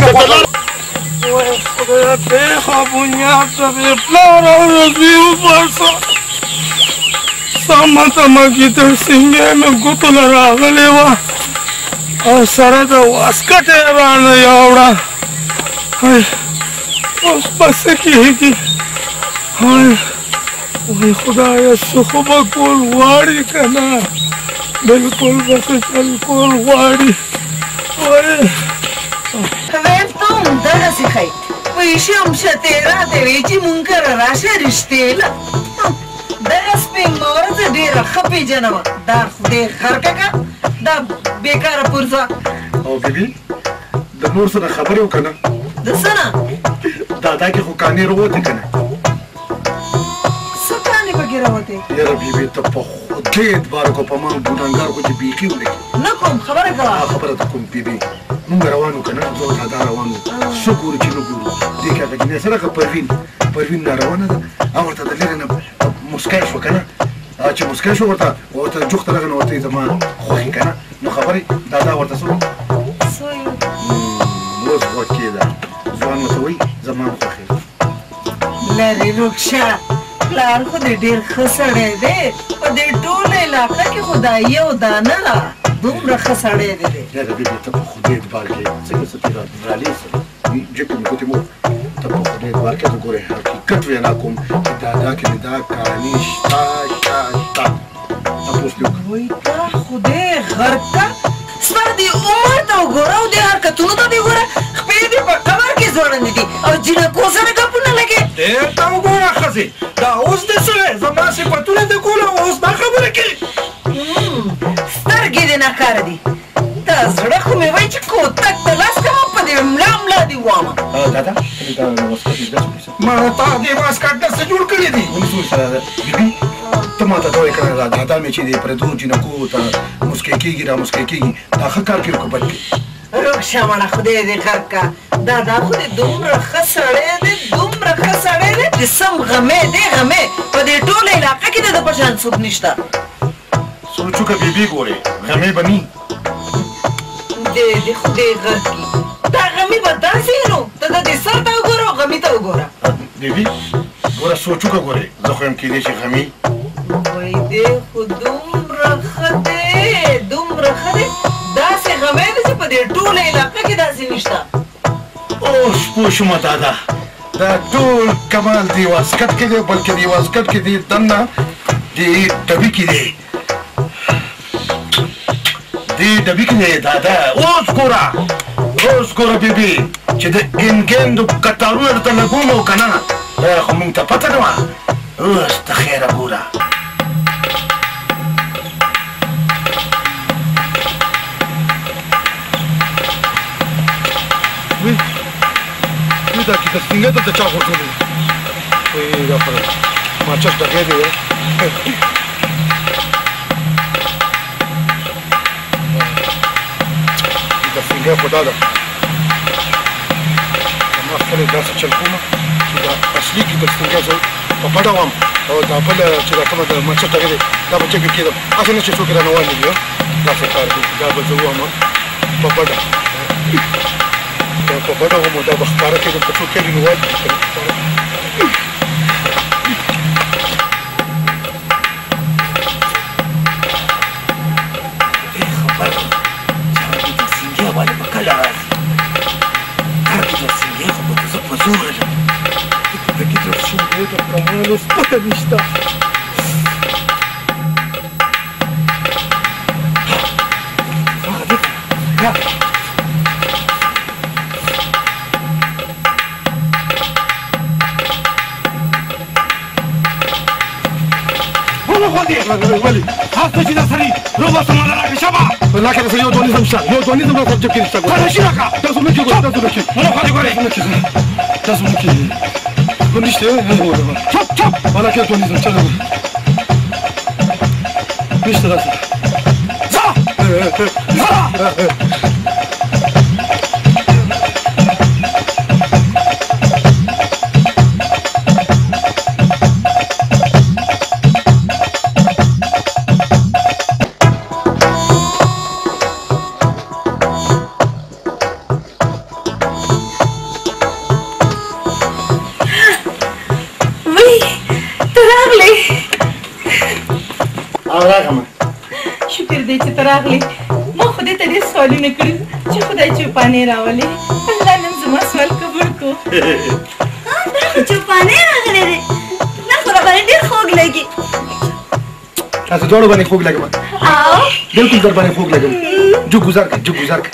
خدای په خبرونه ته پلان او رضیو پاسه سمته مګی تر څنګه مې ګوتل راغلی و او سره د واسکټ رانه یوړه اوس پسې کېږي وای خدایا څه خو به کول غواړي که نه بلکل به ښه چل کول غواړي
ویل ته هم دغسې ښایي پیسې هم شتې راته وایي چې مونږ کره راشه رښتې له دغه سپین مورد ډېره ښه پېژنمه دا خدای غرقه که دا بېکاره پرزه
او بیبي د نور سره خبرې وکړه نه
د څه نه
دادا کې خو کانې راوتې که نه یاره بیبي ته په خدای اعتبار وکړه په ما ګناهګار خو چې بیخي ولګي
نه کوم خبره کوه
خبره ته کوم بیبي مونږ روان وو که نه زه او دادا روان وو څه ګورو چې نه ګورو دې کې هغه جنۍ سره که پروین را روانه ده او ورته د لرې نه مسکی شوه که نه چې مسکی شو ورته جوخته راغله ورته یې زما خوښې که نه نو خبرې دادا ورته څه اوس غوږ کېده ځوان ورته وایي زما هم خوښې
لرې رکشه پلار خو دې ډېر ښه سړی دی په دې ټوله علاقه کې خو دا یو دانه ده دومره ښه سړی دی
یاره بیبي ته په خدای اعتبار کې څنګه څه تېره رالې سره جکې مې ګوتې مو ته په خدای اعتبار کې ته ګورې حقیقت وینا کوم چې دادا کې مې دا کہانی شته تپوس دې وکړه
وایي تا خدای غرق که ستا دې عمر ته وګوره او دې حرکتونو ته دې وګوره خپې دې په قبر کې ځوړندې دي او جینکو سره ګپونه لګې
ډېر ته وګوره ښځې دا اوس دې څه زما صفتونه دې کوله اوس دا خبره کوي
سترګې دې ناکاره دي دا زړه خو مې وایي چې کوتک ته لاس کوم په دې ملا دې وامه
دادا دا واسکټ دې
ما تا دې واسکټ داسې جوړ کړی دي
ونیسو سره بیبي ته ماته دا وایې که نه دادا مې چې دې پردو جینکو ته مسکی کېږي را مسکی کېږي دا ښه کار کوي که بد کوي
رکشه مړه خدای دې غرق که دادا خو دې دومره ښه سړی دی دومره ښه سړی دی چې سم غمې دی غمې په دې ټوله علاقه کې د ده په شان څوک نشته
سوچ وکړه بیبي ګورې غمې به ني
دې خدای غرق کي دا غمې به داسې نو ته د دې سر ته وګوره او غمې ته وګوره
بیبي ګوره سوچ وکړه ګورې زه خو یم کېدی شي غمې
وایي دی خو دومره ښه دی دومره ښه دی داسې غمې دی چې په دې ټوله علاقه کې داسې نشته
اوس پوه شومه دادا دا ټول کمال دې واسکټ کې دی بلکې دې واسکټ کې دې دننه دې ډبي کې دی دې ډبي کې دی دادا اوس ګوره بیبي چې د ګنګندو کتارونه درته لګوم او که نه دا خو مونږ ته پته نه وه اوس ته خیره ګوره دا کې د څنګه ته چا غوښتل وي دا پر ما چا څه دی دا څنګه په دا ما خپل داسې چل کوم دا اصلي کې د سترګې زه په پټه وم او دا بل چې دا کومه د مچټ هغه دا بچ کې کېدم اصل نه چې څوک را نه وایي دا څه کار دی دا به زه وم په پټه په پټه وم دا به ښکاره کېدم که څوک کېږي نو وایي Los patanista. ولي حاسه چې دا سړي روبا سماله راکړه شابه ولکه دا یو دونی زمشا یو دونی زمشا سبجیکټ کې نشته ګوره شي راکا تاسو مې کې ګوره تاسو مې کې نو خالي ګوره تاسو مې کې نشته چپ چپ ولکه دونی زمشا نشته راځه
شکر دی چې ته راغلې ما خدای ته ډېر سوالونه کړي چې خدای چوپانې راولې الله نن زما سوال قبول کړو
دا خو چوپانې راغلی دی دا خو راباندې ډېر خوږ لګي
تاسو دواړو باندې خوږ لګم بلکل در باندې خوږ لګم جو گزار کړه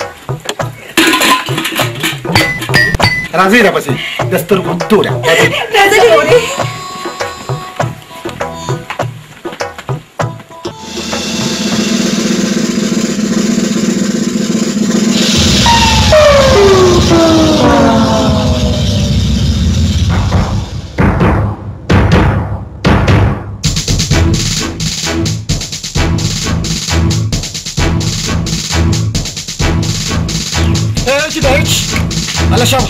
راځئ راپسې د سترګو توره
راځئ
على شاطئ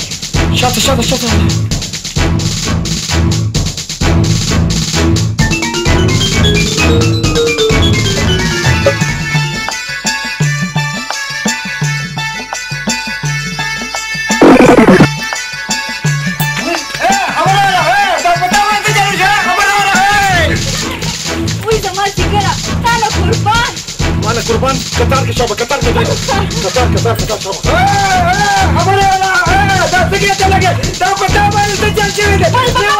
قربان قطار کې شابه قطار کې شابه خبره دا څنګه ته لګي دا په تا باندې څه چل شوی دی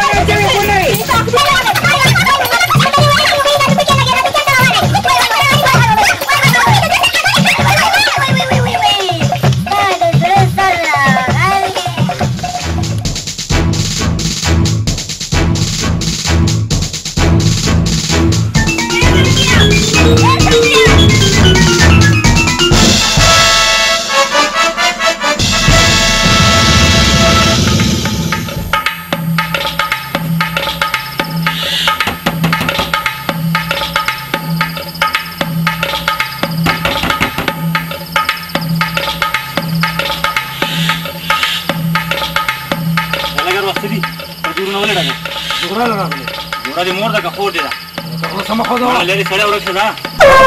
جوړه دې مور ده که خور دې ده
سمه خو ده
لرې سړی ورک شه ده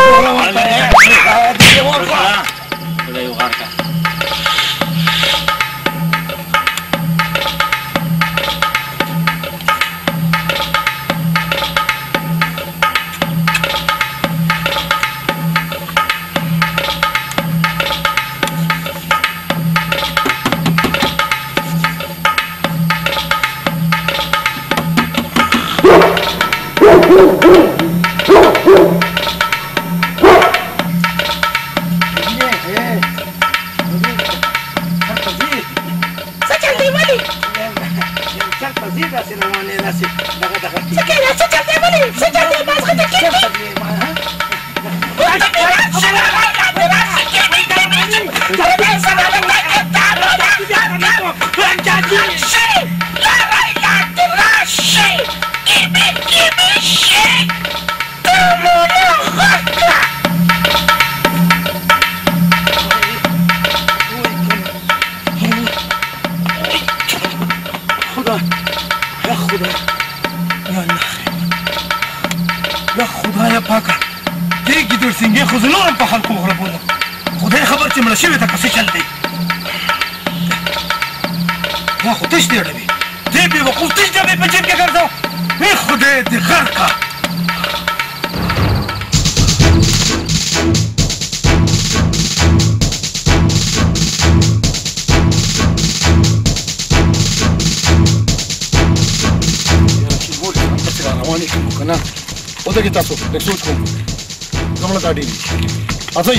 خدای یو غار کا
خدای پاکه دې ګیدړ سینګې خو زه نورم په خلکو وغړپولم خدای خبر چې مړه شوې ته که څه چل دی دا خو تش دی ډبې دې بېوقوف تش ډبې په جیب کې ګرځو ای خدای دې غر کا
روانې کوم که نه ودرېږئ تاسو لږ سوچ کوم زمړه دا ډېرې راځئ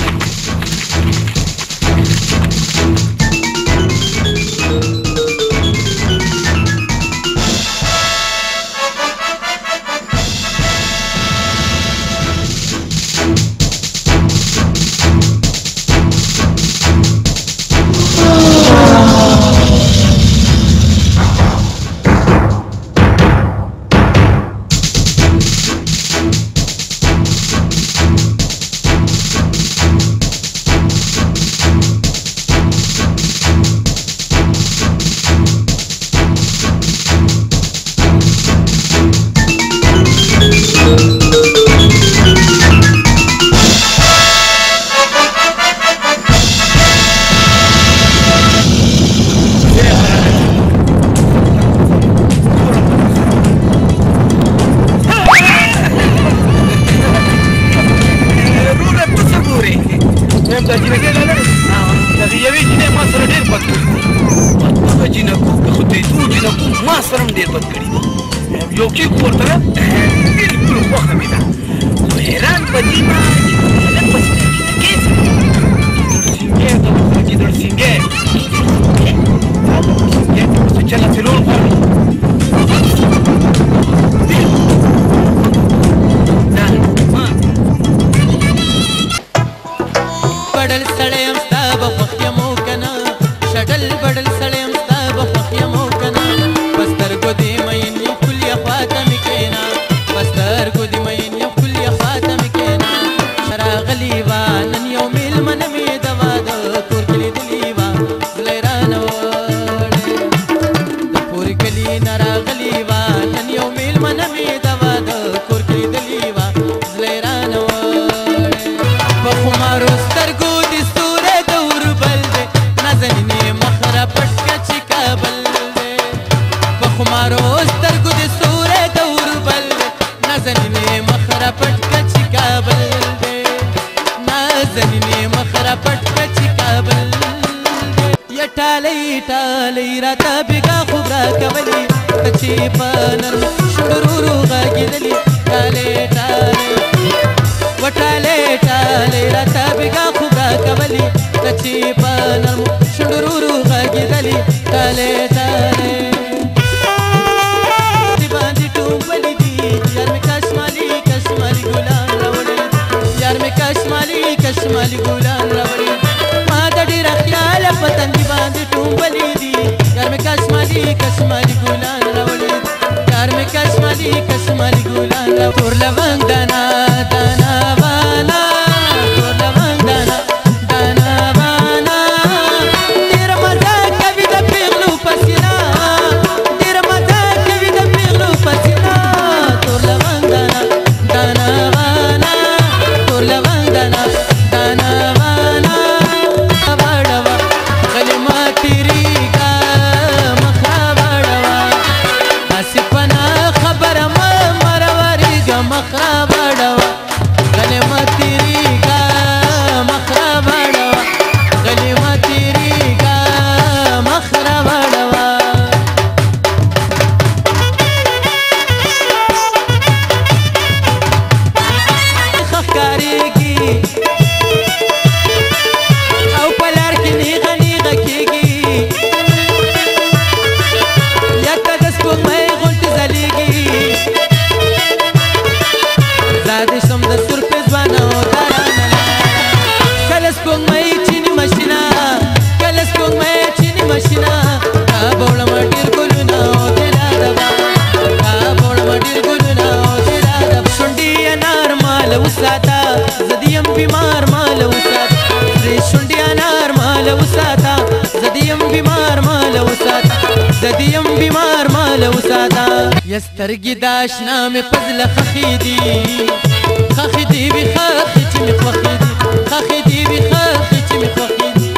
يسترقي داشنا مقزل خخيدي خخيدي بخاخي مخوخيدي خخيدي بخاخي مخوخيدي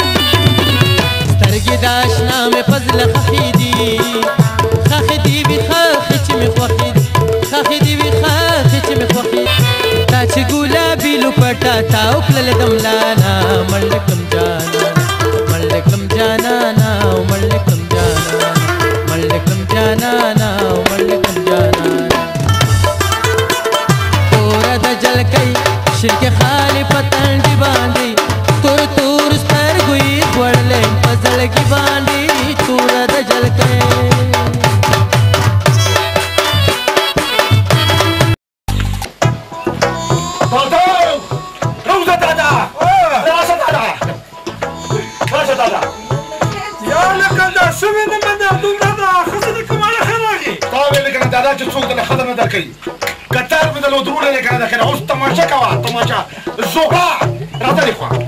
استرقي داشنا مقزل خخيدي خخيدي بخاخي مخوخيدي خخيدي بخاخي مخوخيدي تا چگولا بیلو پټا تا وکړل دملانا ملکم جانا ملکم جانانا ملکم جانا ملکم جانانا ملکم جانانا تورا د جلکای شرک خالی پتن دی باندې تور تور سترګوي وړلې پزړ کی باندې تورا د جلکای
دادا چې څوک د خدای نه درکړي کتر مې د لودرونه نه کنه دغه اوس تماشا کوا تماشا زوغا راته دی خو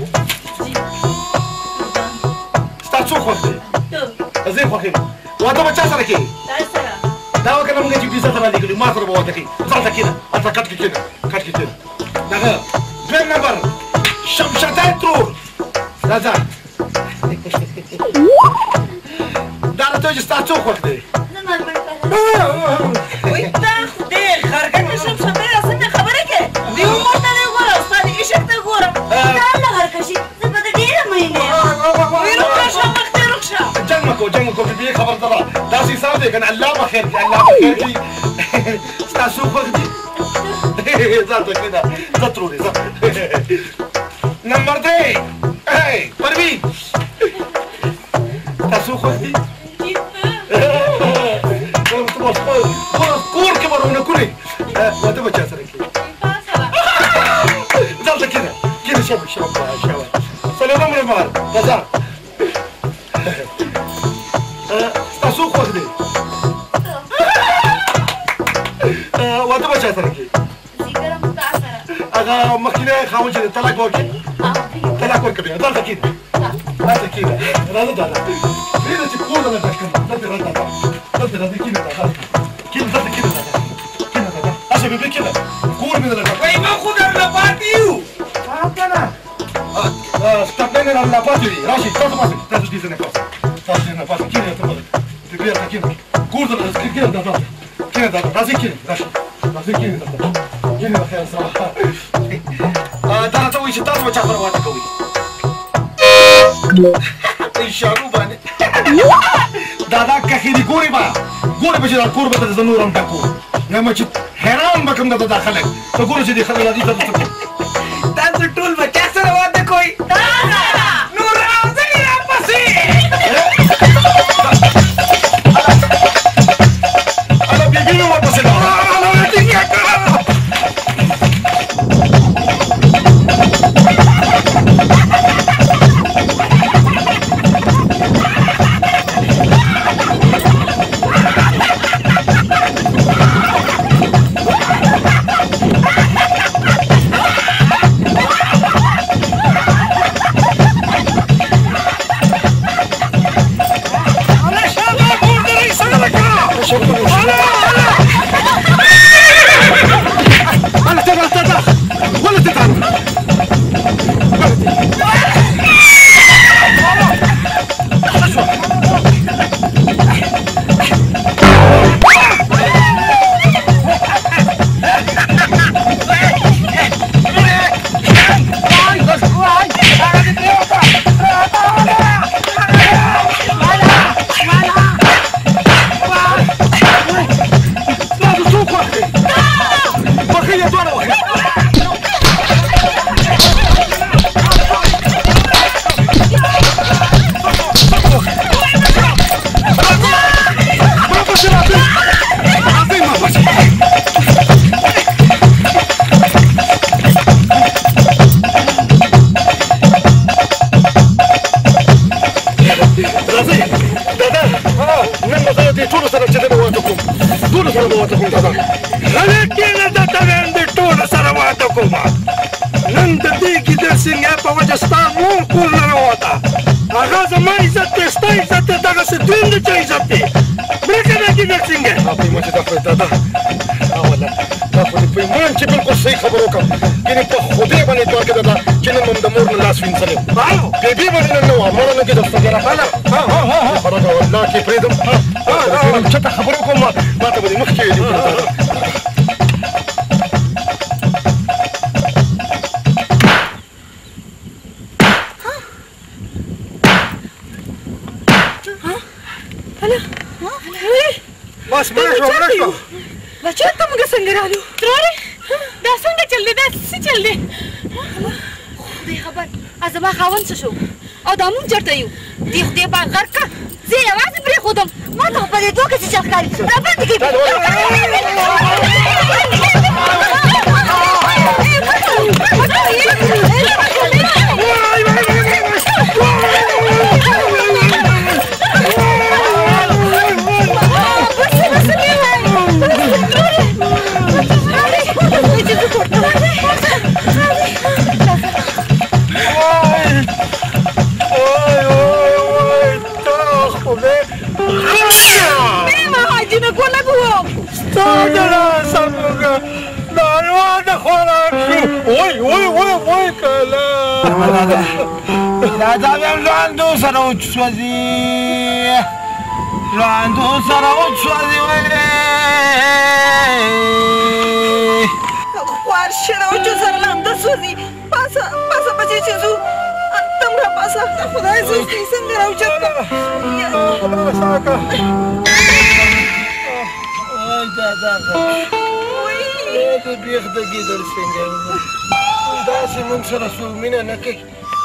ستاسو خو دې زه خو کې واده بچا سره کې دا وکړه موږ چې بیزه سره لګلې ما سره وته کې ځل کې اته کټ کې دغه دویم نمبر شمشتای ترور راځه دا ته چې ستاسو خو دې
وای تا خدای خرګه کې شم سمه څنګه خبره کې دی عمر ته نه ګوره استاد عشق ته ګوره دا الله هرکشي زه په دې ډیره مینه ویرو راشه وخت رخصه
جنگ کو به خبر دره دا سي حساب دې کنه الله بخیر کې الله بخیر کې تاسو خو دې زړه کېدا زتروري نمبر 2 اے پروین تاسو خو دې کور کې ورونه کړی واده بچا سره کې ځل کېده شابه سلام علیکم غزا تاسو خو دې واده بچا سره کې هغه مخکینه خاون چې طلاق ورکړي طلاق ورکړي ځل کېده راځه دا دې چې کور نه تکړه دلته راځه كده عشان بيبي كده كور من الرجال وي ما خد اللاباتيو فهمتنا استقبلنا اللاباتيو دي راشد تاسو دي زنه فاس كده تمام تبير كده كور ده كده راشد كده خير صراحه دا توي چې تاسو چا پروا نه کوي اشارو باندې دادا کخیری ګوري به چې دا کور به د نورم ټکو نه چې حیران به کوم د داخله ته ګورې چې د خلک دې ته تاسو ټول بچا سره واده کوي نور راځي را پسې انا بیبي نو ورپسې انا دې کړه
Agora mais até está, até está, se tende, já tem. Brinca daqui.
गिदर सिंह है आप ही मुझे दफे दादा आवला आप ही पैमान چې بالکل صحیح خبرو کوم ګینه په خوده باندې دوه کې दादा چې نن موږ د مور نه لاس وینځلې هاو بیبي باندې نو امر نه کې دسته ګره ها خبره والله کې پریدم چې ته خبرو کوم ما ته به مخ کې دی بس مړ شو
بچو ته موږ څنګه رالو ترورې دا څنګه چل دی دا څه چل دی خدای خبر زما خاوند څه شو او دا مونږ چېرته یو دې خدای پاک غرق کړه زه یې یوازې پرېښودم ما ته خو په دې دوه کې څه چل ښکاري راباندې کېږي
لاندو سره وچوځي
خوار شنه وچو سره لانده سوځي پاسه بچې چې زو تم را پاسه خدای زه څنګه راوچت
وای دادا ته بیخ د ګیدل څنګه داسې موږ سره څوک مینه نه کوي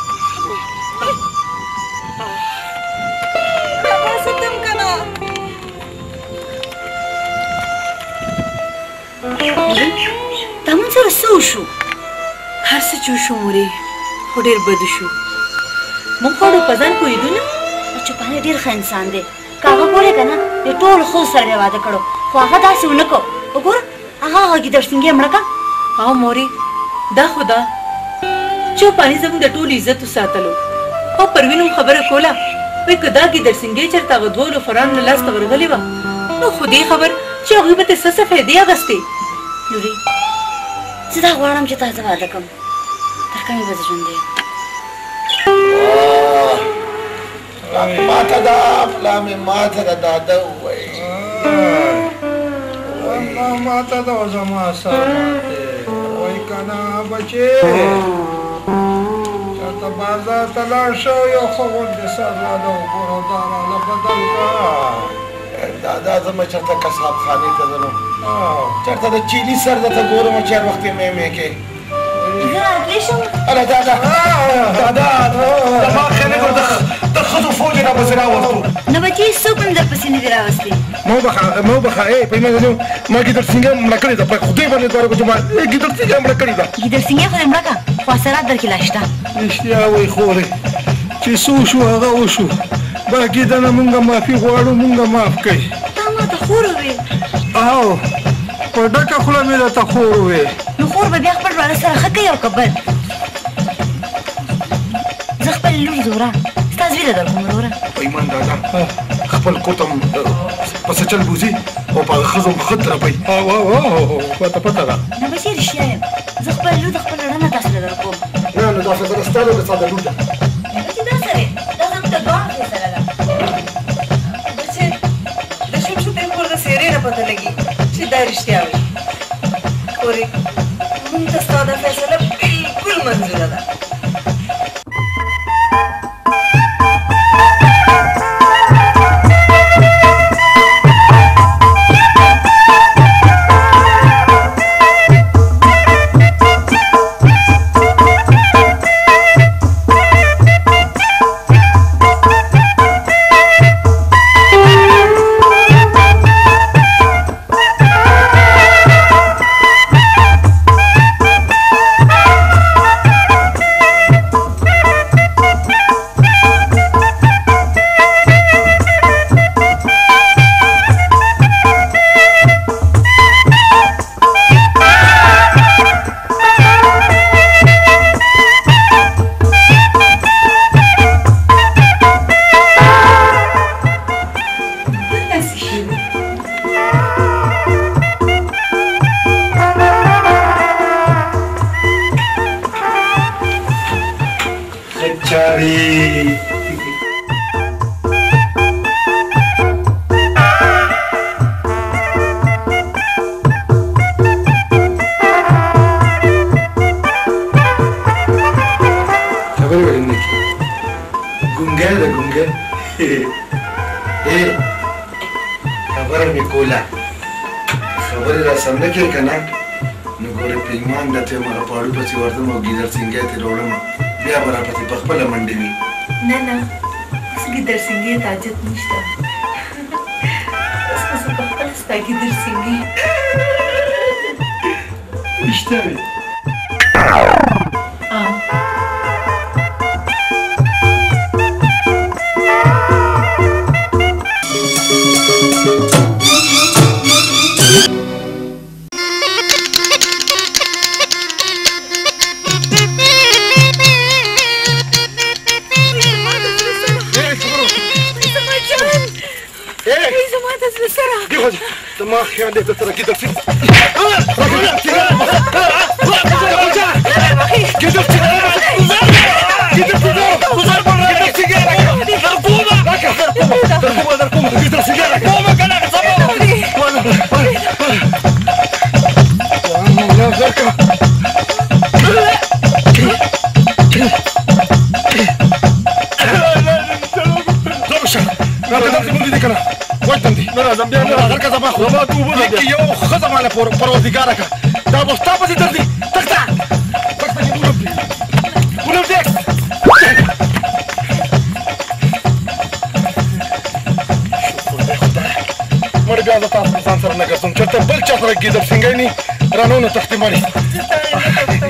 دا مونږ سره څه وشو
هر څه چې وشو مورې خو ډېر بد شو موږ خو په ځان پوهېدو نه
چوپانه ډېر ښه انسان دی که هغه ګورې که نه د ټول ښځو سره یې واده کړو خو هغه داسې ونه کړو وګوره هغه ګیدړسینګې مړه کړه
او مورې دا خو ده چوپاني زموږ د ټول عزت وساتلو او پروین هم خبره کوله وایي که دا ګیدړسینګې چېرته هغه دوو لوفرانو له لاسته ورغلې وه نو خو دې خبر چې هغوی به ترې څه څه فایدې اخیستې
لورې زه دا غواړم چې تاسو واده کړم تر کومې به زه ژوندی
یم ماته دا پلا مې ماته د داده ووایي
ماته دا زما سره وایي که نه بچې چېرته بازار ته لاړ شه یو ښه غوندې سر راله وګوره دا راله بدل کړه
دادا زما چېرته کساب خانې ته ځلم چېرته د چیلي سر درته ګورم چې هر وخت یې مې کې أنا دادا ما خلي تخذوا فوجي أنا بس راوستو
نبتي سوق من دربسي ندي راوستي
ما بخا إيه بيما زنو ما قدر سينجام ملكري ده خدي بني دارو كجماعة قدر سينجام ملكري ده
قدر سينجام خدي ملكا خواصرات در كلاشتا
اشتيا وي خوري چې سو شو هغه وشو باقي دا نه مونږه معافي غواړو مونږه معاف کړئ
تا ما ته خور وې
او په ډکه خوله مې راته خور وې
نو خور به بیا خپل وراره سره ښه کوي او که بد زه خپل لور زوره ستا زوی له در کوم وروره
ایمان دادا خپل کوتم پسې چل بوزي او په ښځو ښه ترپوي
پته ده
نه بچې رښتیا یم زه خپل لور د خپل رڼه تاسو له در کوم
نه نو دا خبره ستا ده د ستا د لور ده
بچې دا سره دا زموږ د دواړو فیصله ده
بچې د شمشوتې کور د څېرې نه پته لګي چې دا رښتیا وي خورې مونږ ته ستا دا فیصله بلکل منظوره ده
خبره مې کوله خبرې را سم نه کړې که نه نو ګورې پیلمان د ته مغه پاړو پسې ورځم او ګیدر سینګی ترې راوړم بیا به راپسې په خپله منډې وي
نه نه اوس ګیدر سینګي ته حاجت نشته اوس خو زه پخپله ستا ګیدر سینګي
رښتیا وې ما خیال دې سره ګیدر سینګ راځم بیا نه راځم که زما خو یو ښځه ماله پروردګاره که دا به ستا پسې درځي تخته تخته کې ولم دی ولم دی مړ بیا زه تاسو ځان سره نه ګرځم چېرته بل چا سره ګیدر سینګی ني رانه نو تختې مړې